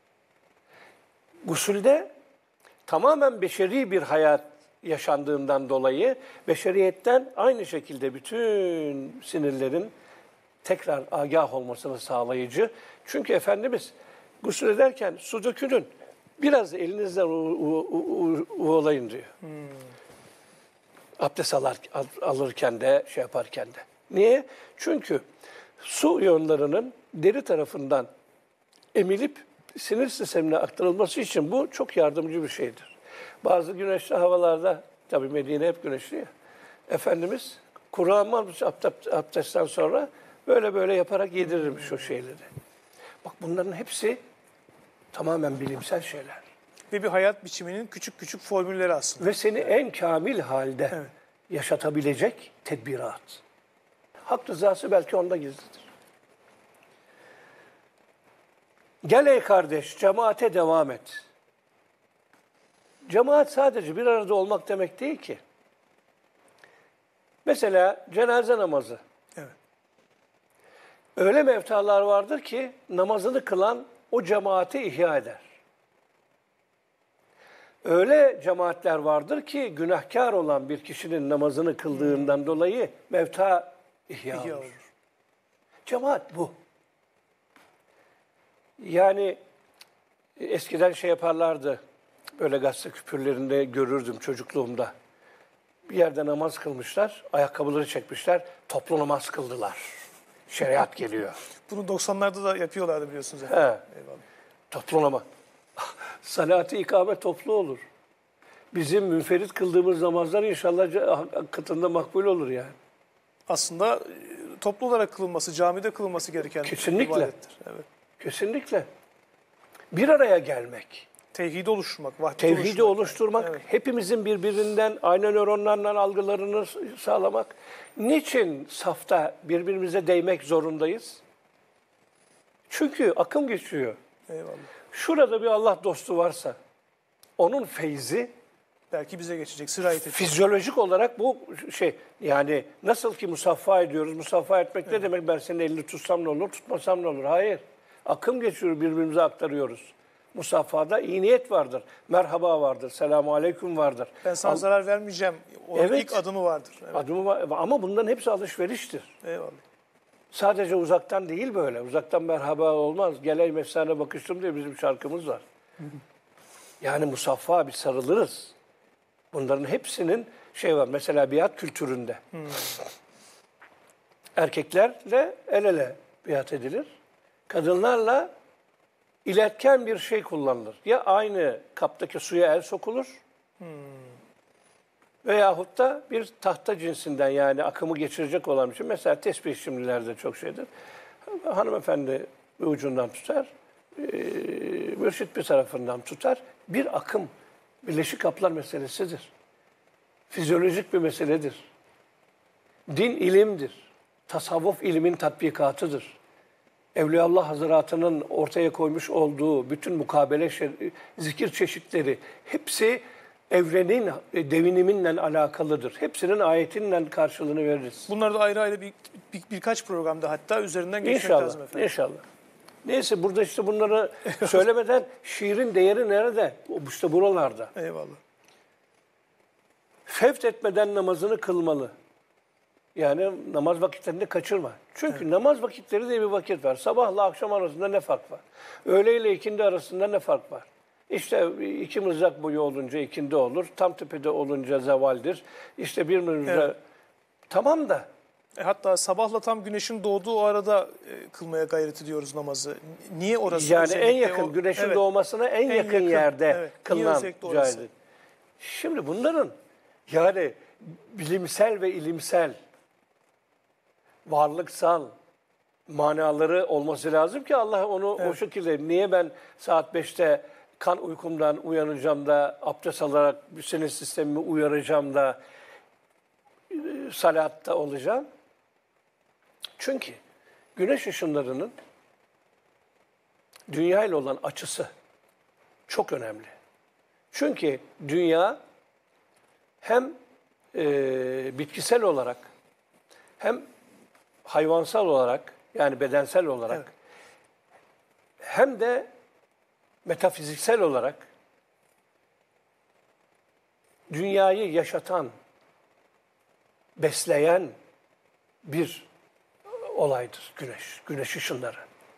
S2: Gusülde tamamen beşeri bir hayat yaşandığından dolayı beşeriyetten aynı şekilde bütün sinirlerin tekrar agah olmasını sağlayıcı. Çünkü Efendimiz gusül ederken su dökülün, biraz elinizden uvalayın diyor. Hmm. Abdest alır, alırken de, şey yaparken de. Niye? Çünkü su iyonlarının deri tarafından emilip sinir sistemine aktarılması için bu çok yardımcı bir şeydir. Bazı güneşli havalarda, tabii Medine hep güneşli ya, Efendimiz Kur'an almış abdestten sonra böyle böyle yaparak yedirirmiş o şeyleri. Bak bunların hepsi tamamen bilimsel şeyler.
S1: Ve bir hayat biçiminin küçük küçük formülleri aslında.
S2: Ve seni en kamil halde
S1: evet.
S2: yaşatabilecek tedbirat. Hak rızası belki onda gizlidir. Gel ey kardeş, cemaate devam et. Cemaat sadece bir arada olmak demek değil ki. Mesela cenaze namazı.
S1: Evet.
S2: Öyle mevtalar vardır ki namazını kılan o cemaati ihya eder. Öyle cemaatler vardır ki günahkar olan bir kişinin namazını kıldığından hmm. dolayı mevta ihya, ihya olur. olur. Cemaat bu. Yani eskiden şey yaparlardı, böyle gazete küpürlerinde görürdüm çocukluğumda. Bir yerde namaz kılmışlar, ayakkabıları çekmişler, toplu namaz kıldılar. Şeriat geliyor.
S1: Bunu doksanlarda da yapıyorlardı biliyorsunuz.
S2: He. Eyvallah. Toplu namaz. Salat-ı ikame toplu olur. Bizim münferit kıldığımız namazlar inşallah katında makbul olur yani.
S1: Aslında toplu olarak kılınması, camide kılınması gereken
S2: kesinlikle.
S1: ibadettir. Evet.
S2: Kesinlikle. Bir araya gelmek.
S1: Tevhidi oluşturmak, vahdeti
S2: Tevhidi
S1: oluşturmak.
S2: oluşturmak,
S1: Evet.
S2: hepimizin birbirinden ayna nöronlarından algılarını sağlamak. Niçin safta birbirimize değmek zorundayız? Çünkü akım geçiyor.
S1: Eyvallah.
S2: Şurada bir Allah dostu varsa, onun feyzi
S1: belki bize geçecek, sirayet edecek.
S2: Fizyolojik olarak bu şey, yani nasıl ki musaffa ediyoruz, musaffa etmek evet. ne demek? Ben senin elini tutsam ne olur, tutmasam ne olur? Hayır. Akım geçiyor, birbirimize aktarıyoruz. Musaffada iyi niyet vardır, merhaba vardır, selamu aleyküm vardır.
S1: Ben sana Al- zarar vermeyeceğim, onun evet. ilk adımı vardır. Evet.
S2: Adımı var, ama bunların hepsi alışveriştir.
S1: Eyvallah.
S2: Sadece uzaktan değil böyle, uzaktan merhaba olmaz. Geleyim efsane bakıştım diye bizim şarkımız var. Yani musaffa bir sarılırız. Bunların hepsinin şey var, mesela biat kültüründe. Hmm. Erkeklerle el ele biat edilir. Kadınlarla iletken bir şey kullanılır. Ya aynı kaptaki suya el sokulur hmm. veyahut da bir tahta cinsinden, yani akımı geçirecek olan bir şey. Mesela tesbih şimdilerde çok şeydir. Hanımefendi bir ucundan tutar, mürşit bir tarafından tutar. Bir akım, birleşik kaplar meselesidir. Fizyolojik bir meseledir. Din ilimdir. Tasavvuf ilimin tatbikatıdır. Evliyaullah Hazretleri'nin ortaya koymuş olduğu bütün mukabele zikir çeşitleri hepsi evrenin deviniminle alakalıdır. Hepsinin ayetinle karşılığını veririz.
S1: Bunları da ayrı ayrı bir, bir, birkaç programda hatta üzerinden geçmek
S2: İnşallah,
S1: lazım efendim.
S2: İnşallah. Neyse, burada işte bunları söylemeden şiirin değeri nerede? İşte buralarda.
S1: Eyvallah.
S2: Fevt etmeden namazını kılmalı. Yani namaz vakitlerini kaçırma. Çünkü evet. namaz vakitleri diye bir vakit var. Sabahla akşam arasında ne fark var? Öğle ile ikindi arasında ne fark var? İşte iki mızrak boyu olunca ikindi olur. Tam tepede olunca zevaldir. İşte bir mızrak... Evet. Tamam da.
S1: E hatta sabahla tam güneşin doğduğu o arada e, kılmaya gayret ediyoruz namazı. Niye orası?
S2: Yani en yakın, o, güneşin evet. doğmasına en, en yakın, yakın yerde evet. kılınan caiz. Şimdi bunların yani bilimsel ve ilimsel, varlıksal manaları olması lazım ki Allah onu evet. o şekilde, niye ben saat beşte kan uykumdan uyanacağım da abdest alarak sinir sistemimi uyaracağım da e, salatta olacağım? Çünkü güneş ışınlarının dünya ile olan açısı çok önemli. Çünkü dünya hem e, bitkisel olarak hem hayvansal olarak, yani bedensel olarak evet. hem de metafiziksel olarak dünyayı yaşatan, besleyen bir olaydır güneş, güneş ışınları.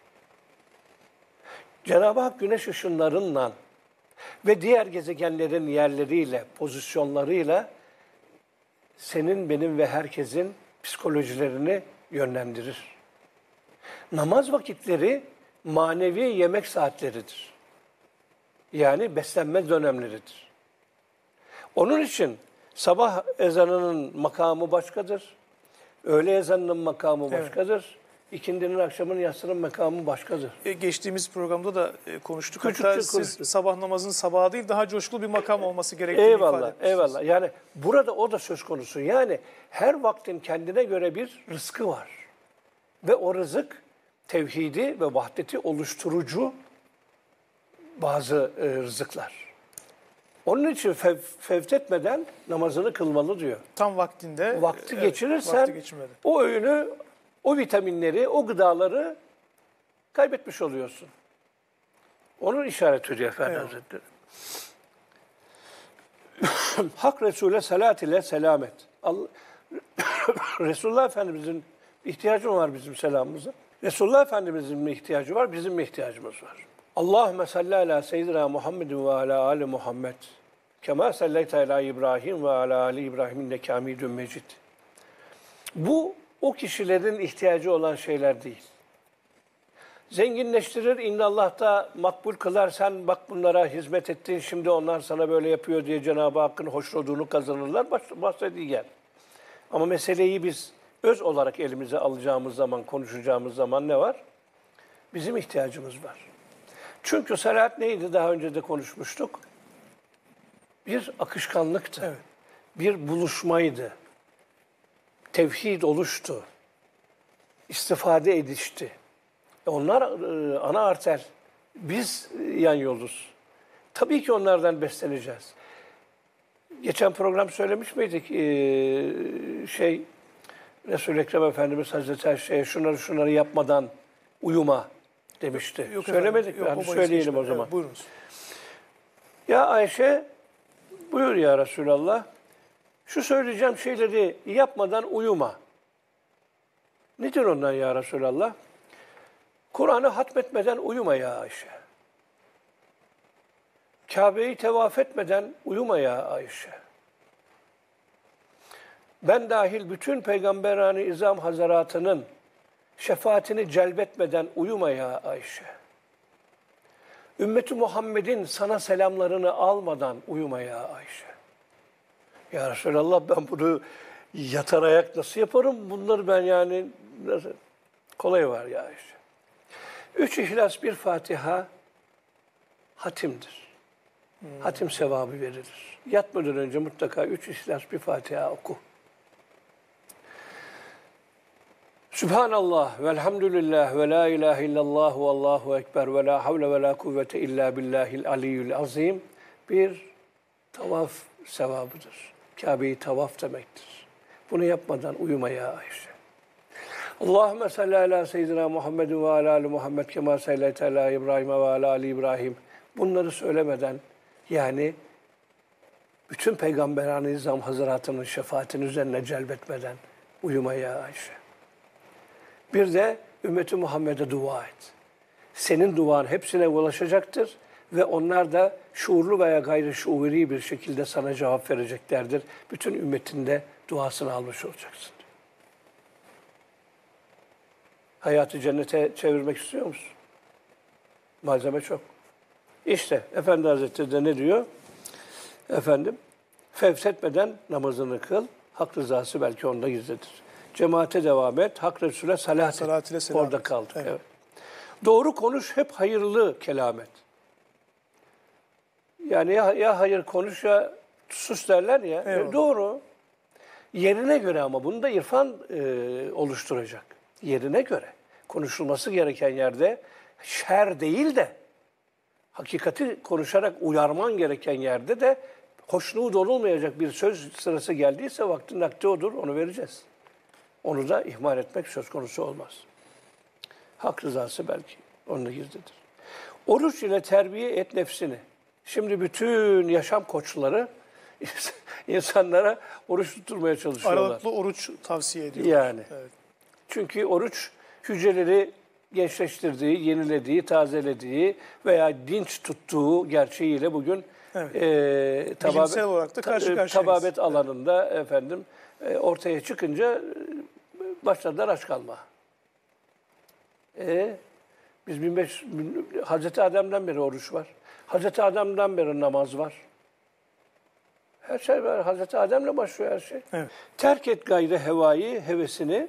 S2: Cenab-ı Hak güneş ışınlarından ve diğer gezegenlerin yerleriyle, pozisyonlarıyla senin, benim ve herkesin psikolojilerini yönlendirir. Namaz vakitleri manevi yemek saatleridir. Yani beslenme dönemleridir. Onun için sabah ezanının makamı başkadır. Öğle ezanının makamı başkadır. Evet. İkindinin, akşamın, yatsının makamı başkadır.
S1: E, geçtiğimiz programda da e, konuştuk. Küçük Hatta siz konuştuk. Sabah namazının sabahı değil, daha coşkulu bir makam olması gerektiğini
S2: eyvallah,
S1: ifade etmişsiniz.
S2: Eyvallah. Yani burada o da söz konusu. Yani her vaktin kendine göre bir rızkı var. Ve o rızık tevhidi ve vahdeti oluşturucu bazı e, rızıklar. Onun için fev, fevt etmeden namazını kılmalı diyor.
S1: Tam vaktinde.
S2: Vakti evet, geçirirsen vakti o öğünü, o vitaminleri, o gıdaları kaybetmiş oluyorsun. Onun işaret ediyor Efendi evet. Hazretleri. Hak Resul'e salat ile selamet. Allah, Resulullah Efendimizin ihtiyacı mı var bizim selamımıza? Resulullah Efendimizin mi ihtiyacı var, bizim mi ihtiyacımız var? Allahümme salli ala seyyidina Muhammedin ve ala ali Muhammed. Kema salleyte ala İbrahim ve ala ali İbrahim inneke hamidun mecid. Bu o kişilerin ihtiyacı olan şeyler değil. Zenginleştirir, indallah'ta makbul kılar, sen bak bunlara hizmet ettin, şimdi onlar sana böyle yapıyor diye Cenab-ı Hakk'ın hoşnutluğunu kazanırlar, bahsediği yer. Ama meseleyi biz öz olarak elimize alacağımız zaman, konuşacağımız zaman ne var? Bizim ihtiyacımız var. Çünkü salat neydi? Daha önce de konuşmuştuk. Bir akışkanlıktı. Evet. Bir buluşmaydı. Tevhid oluştu. İstifade edişti. Onlar e, ana arter. Biz e, yan yoluz. Tabii ki onlardan besleneceğiz. Geçen program söylemiş miydik? Ee, şey, Resul-i Ekrem Efendimiz Hazreti Ayşe'ye şunları şunları yapmadan uyuma demişti. Yok, söylemedik mi? Hadi söyleyelim o zaman. Evet,
S1: buyurunuz.
S2: Ya Ayşe, buyur ya Resulallah, şu söyleyeceğim şeyleri yapmadan uyuma. Nedir ondan ya Resulallah? Kur'an'ı hatmetmeden uyuma ya Ayşe. Kabe'yi tevaf etmeden uyuma ya Ayşe. ben dahil bütün peygamberani izam hazaratının şefaatini celbetmeden uyuma ya Ayşe. Ümmeti Muhammed'in sana selamlarını almadan uyuma ya Ayşe. Ya Resulallah, ben bunu yatar ayak nasıl yaparım? Bunları ben yani nasıl? Kolay var ya Ayşe. Üç İhlas, bir Fatiha hatimdir. Hmm. Hatim sevabı verilir. Yatmadan önce mutlaka üç İhlas, bir Fatiha oku. Sübhanallah velhamdülillah ve la ilahe illallah ve allahu ekber ve la havle ve la kuvvete illa billahil aliyyül azim bir tavaf sevabıdır. Kabe'yi tavaf demektir. Bunu yapmadan uyuma ya Ayşe. Allahümme salli ala seyyidina Muhammedin ve ala ali Muhammed kema salleyte ala İbrahim ve ala ali İbrahim. Bunları söylemeden, yani bütün peygamberane izam hazretlerinin şefaatini üzerine celbetmeden uyuma ya Ayşe. Bir de ümmeti Muhammed'e dua et. Senin duan hepsine ulaşacaktır ve onlar da şuurlu veya gayri şuuri bir şekilde sana cevap vereceklerdir. Bütün ümmetinde duasını almış olacaksın. Hayatı cennete çevirmek istiyor musun? Malzeme çok. İşte Efendi Hazretleri de ne diyor? Efendim, fevsetmeden namazını kıl, hak rızası belki onda gizlidir. Cemaate devam et, hak Resul'e salat et. Orada kaldık. Evet. Evet. Doğru konuş, hep hayırlı kelam et. Yani ya, ya hayır konuş ya sus derler ya. Evet. Doğru. Yerine göre, ama bunu da irfan e, oluşturacak. Yerine göre. Konuşulması gereken yerde şer değil de hakikati konuşarak uyarman gereken yerde de hoşnut olunmayacak bir söz sırası geldiyse vaktin nakdi odur, onu vereceğiz. Onu da ihmal etmek söz konusu olmaz. Hak rızası belki onun da gizlidir. Oruç ile terbiye et nefsini. Şimdi bütün yaşam koçları insanlara oruç tutturmaya çalışıyorlar.
S1: Aralıklı oruç tavsiye ediyor.
S2: Yani.
S1: Evet.
S2: Çünkü oruç hücreleri gençleştirdiği, yenilediği, tazelediği veya dinç tuttuğu gerçeğiyle bugün
S1: evet.
S2: e, tababet,
S1: olarak da karşı karşıyayız.
S2: tababet alanında evet. efendim e, ortaya çıkınca başladılar aç kalma. E, biz bin beş yüz, Hazreti Adem'den beri oruç var. Hazreti Adem'den beri namaz var. Her şey var. Hazreti Adem'le başlıyor her şey.
S1: Evet.
S2: Terk et gayrı hevayı, hevesini.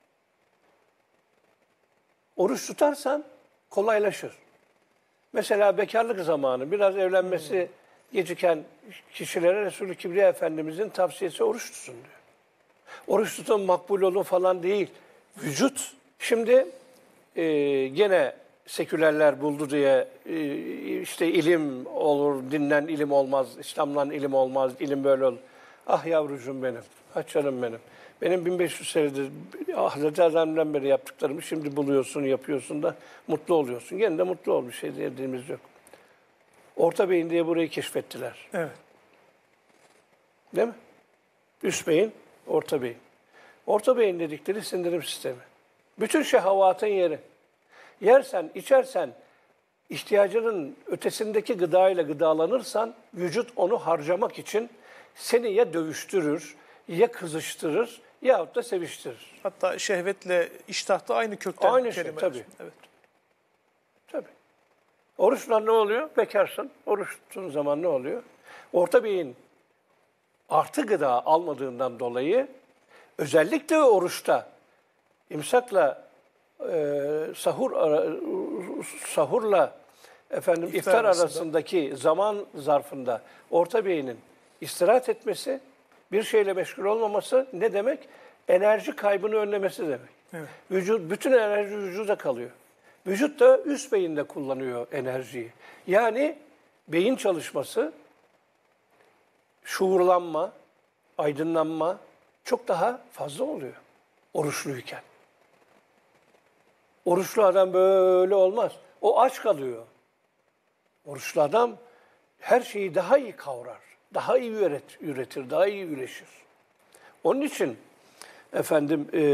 S2: Oruç tutarsan kolaylaşır. Mesela bekarlık zamanı, biraz evlenmesi hmm. geciken kişilere Resulü Kibriya Efendimizin tavsiyesi oruç tutun diyor. Oruç tutun, makbul olun falan değil. Vücut. Şimdi e, gene sekülerler buldu diye e, işte ilim olur, dinden ilim olmaz, İslam'dan ilim olmaz, ilim böyle olur. Ah yavrucuğum benim, ah canım benim. Benim bin beş yüz senedir Hazreti Adem'den beri yaptıklarımı şimdi buluyorsun, yapıyorsun da mutlu oluyorsun. Gene de mutlu ol, bir şey dediğimiz yok. Orta beyin diye burayı keşfettiler.
S1: Evet.
S2: Değil mi? Üst beyin, orta beyin. Orta beyin dedikleri sindirim sistemi. Bütün şehavatın yeri. Yersen, içersen, ihtiyacının ötesindeki gıdayla gıdalanırsan, vücut onu harcamak için seni ya dövüştürür, ya kızıştırır, yahut da seviştirir.
S1: Hatta şehvetle iştah da aynı kökten.
S2: Aynı şey tabii.
S1: Evet.
S2: Tabii. Oruçla ne oluyor? Bekarsın. Oruç tuttuğun zaman ne oluyor? Orta beyin artı gıda almadığından dolayı özellikle oruçta imsakla e, sahur sahurla efendim iftar, iftar arasındaki zaman zarfında orta beynin istirahat etmesi, bir şeyle meşgul olmaması ne demek? Enerji kaybını önlemesi demek. Evet. Vücut, bütün enerji vücuda kalıyor. Vücut da üst beyinde kullanıyor enerjiyi. Yani beyin çalışması, şuurlanma, aydınlanma çok daha fazla oluyor oruçluyken. Oruçlu adam böyle olmaz. O aç kalıyor. Oruçlu adam her şeyi daha iyi kavrar, daha iyi üret, üretir, daha iyi üreşir. Onun için efendim e,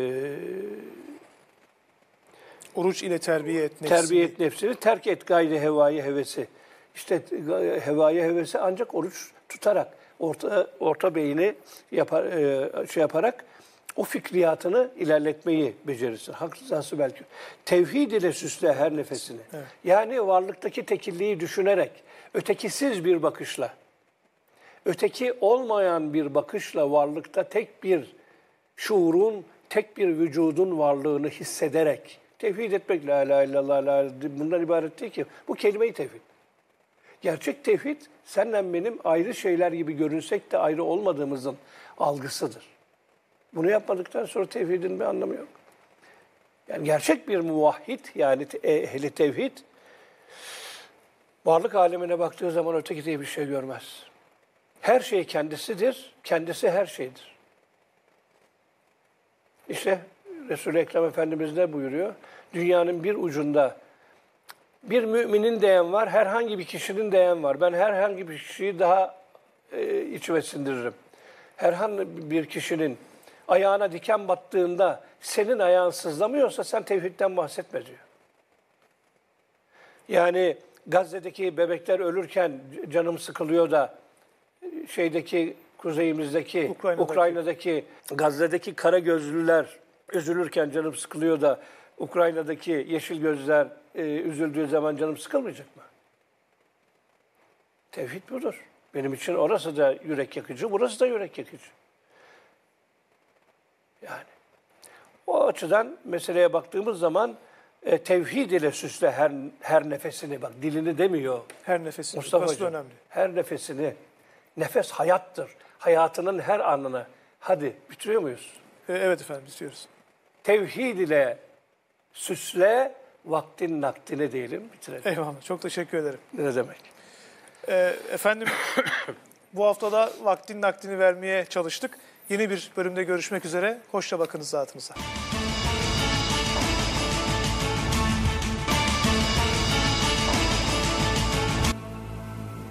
S1: oruç ile terbiye et nefsini.
S2: Terbiye et nefsini, terk et gayri hevayı hevesi. İşte hevayı hevesi ancak oruç tutarak, orta orta beyni yapar, e, şey yaparak o fikriyatını ilerletmeyi becerirsin. Haklısın belki. Tevhid ile süsle her nefesini.
S1: Evet.
S2: Yani varlıktaki tekilliği düşünerek, ötekisiz bir bakışla, öteki olmayan bir bakışla varlıkta tek bir şuurun, tek bir vücudun varlığını hissederek, tevhid etmek, la ilahe illallah, la ilahe illallah, bundan ibaret değil ki. Bu kelime-i tevhid. Gerçek tevhid, senle benim ayrı şeyler gibi görünsek de ayrı olmadığımızın algısıdır. Bunu yapmadıktan sonra tevhidin bir anlamı yok. Yani gerçek bir muvahhid, yani ehli tevhid, varlık alemine baktığı zaman öteki diye bir şey görmez. Her şey kendisidir, kendisi her şeydir. İşte Resul-i Ekrem Efendimiz ne buyuruyor? Dünyanın bir ucunda bir müminin değen var, herhangi bir kişinin değen var. Ben herhangi bir kişiyi daha e, içime sindiririm. Herhangi bir kişinin ayağına diken battığında senin ayağın sızlamıyorsa sen tevhidden bahsetme diyor. Yani Gazze'deki bebekler ölürken canım sıkılıyor da şeydeki kuzeyimizdeki
S1: Ukrayna'daki,
S2: Ukrayna'daki Gazze'deki kara gözlüler üzülürken canım sıkılıyor da Ukrayna'daki yeşil gözler e, üzüldüğü zaman canım sıkılmayacak mı? Tevhid budur. Benim için orası da yürek yakıcı, burası da yürek yakıcı. Yani o açıdan meseleye baktığımız zaman e, tevhid ile süsle her her nefesini, bak dilini demiyor.
S1: Her nefesini.
S2: Mustafa'cığım,
S1: önemli.
S2: her nefesini. Nefes hayattır. Hayatının her anını. Hadi bitiriyor muyuz?
S1: Ee, evet efendim, istiyoruz.
S2: Tevhid ile süsle, vaktin nakdine diyelim, bitirelim.
S1: Eyvallah. Çok teşekkür ederim.
S2: Ne demek?
S1: Ee, efendim bu haftada vaktin nakdini vermeye çalıştık. Yeni bir bölümde görüşmek üzere. Hoşça bakınız zatınıza.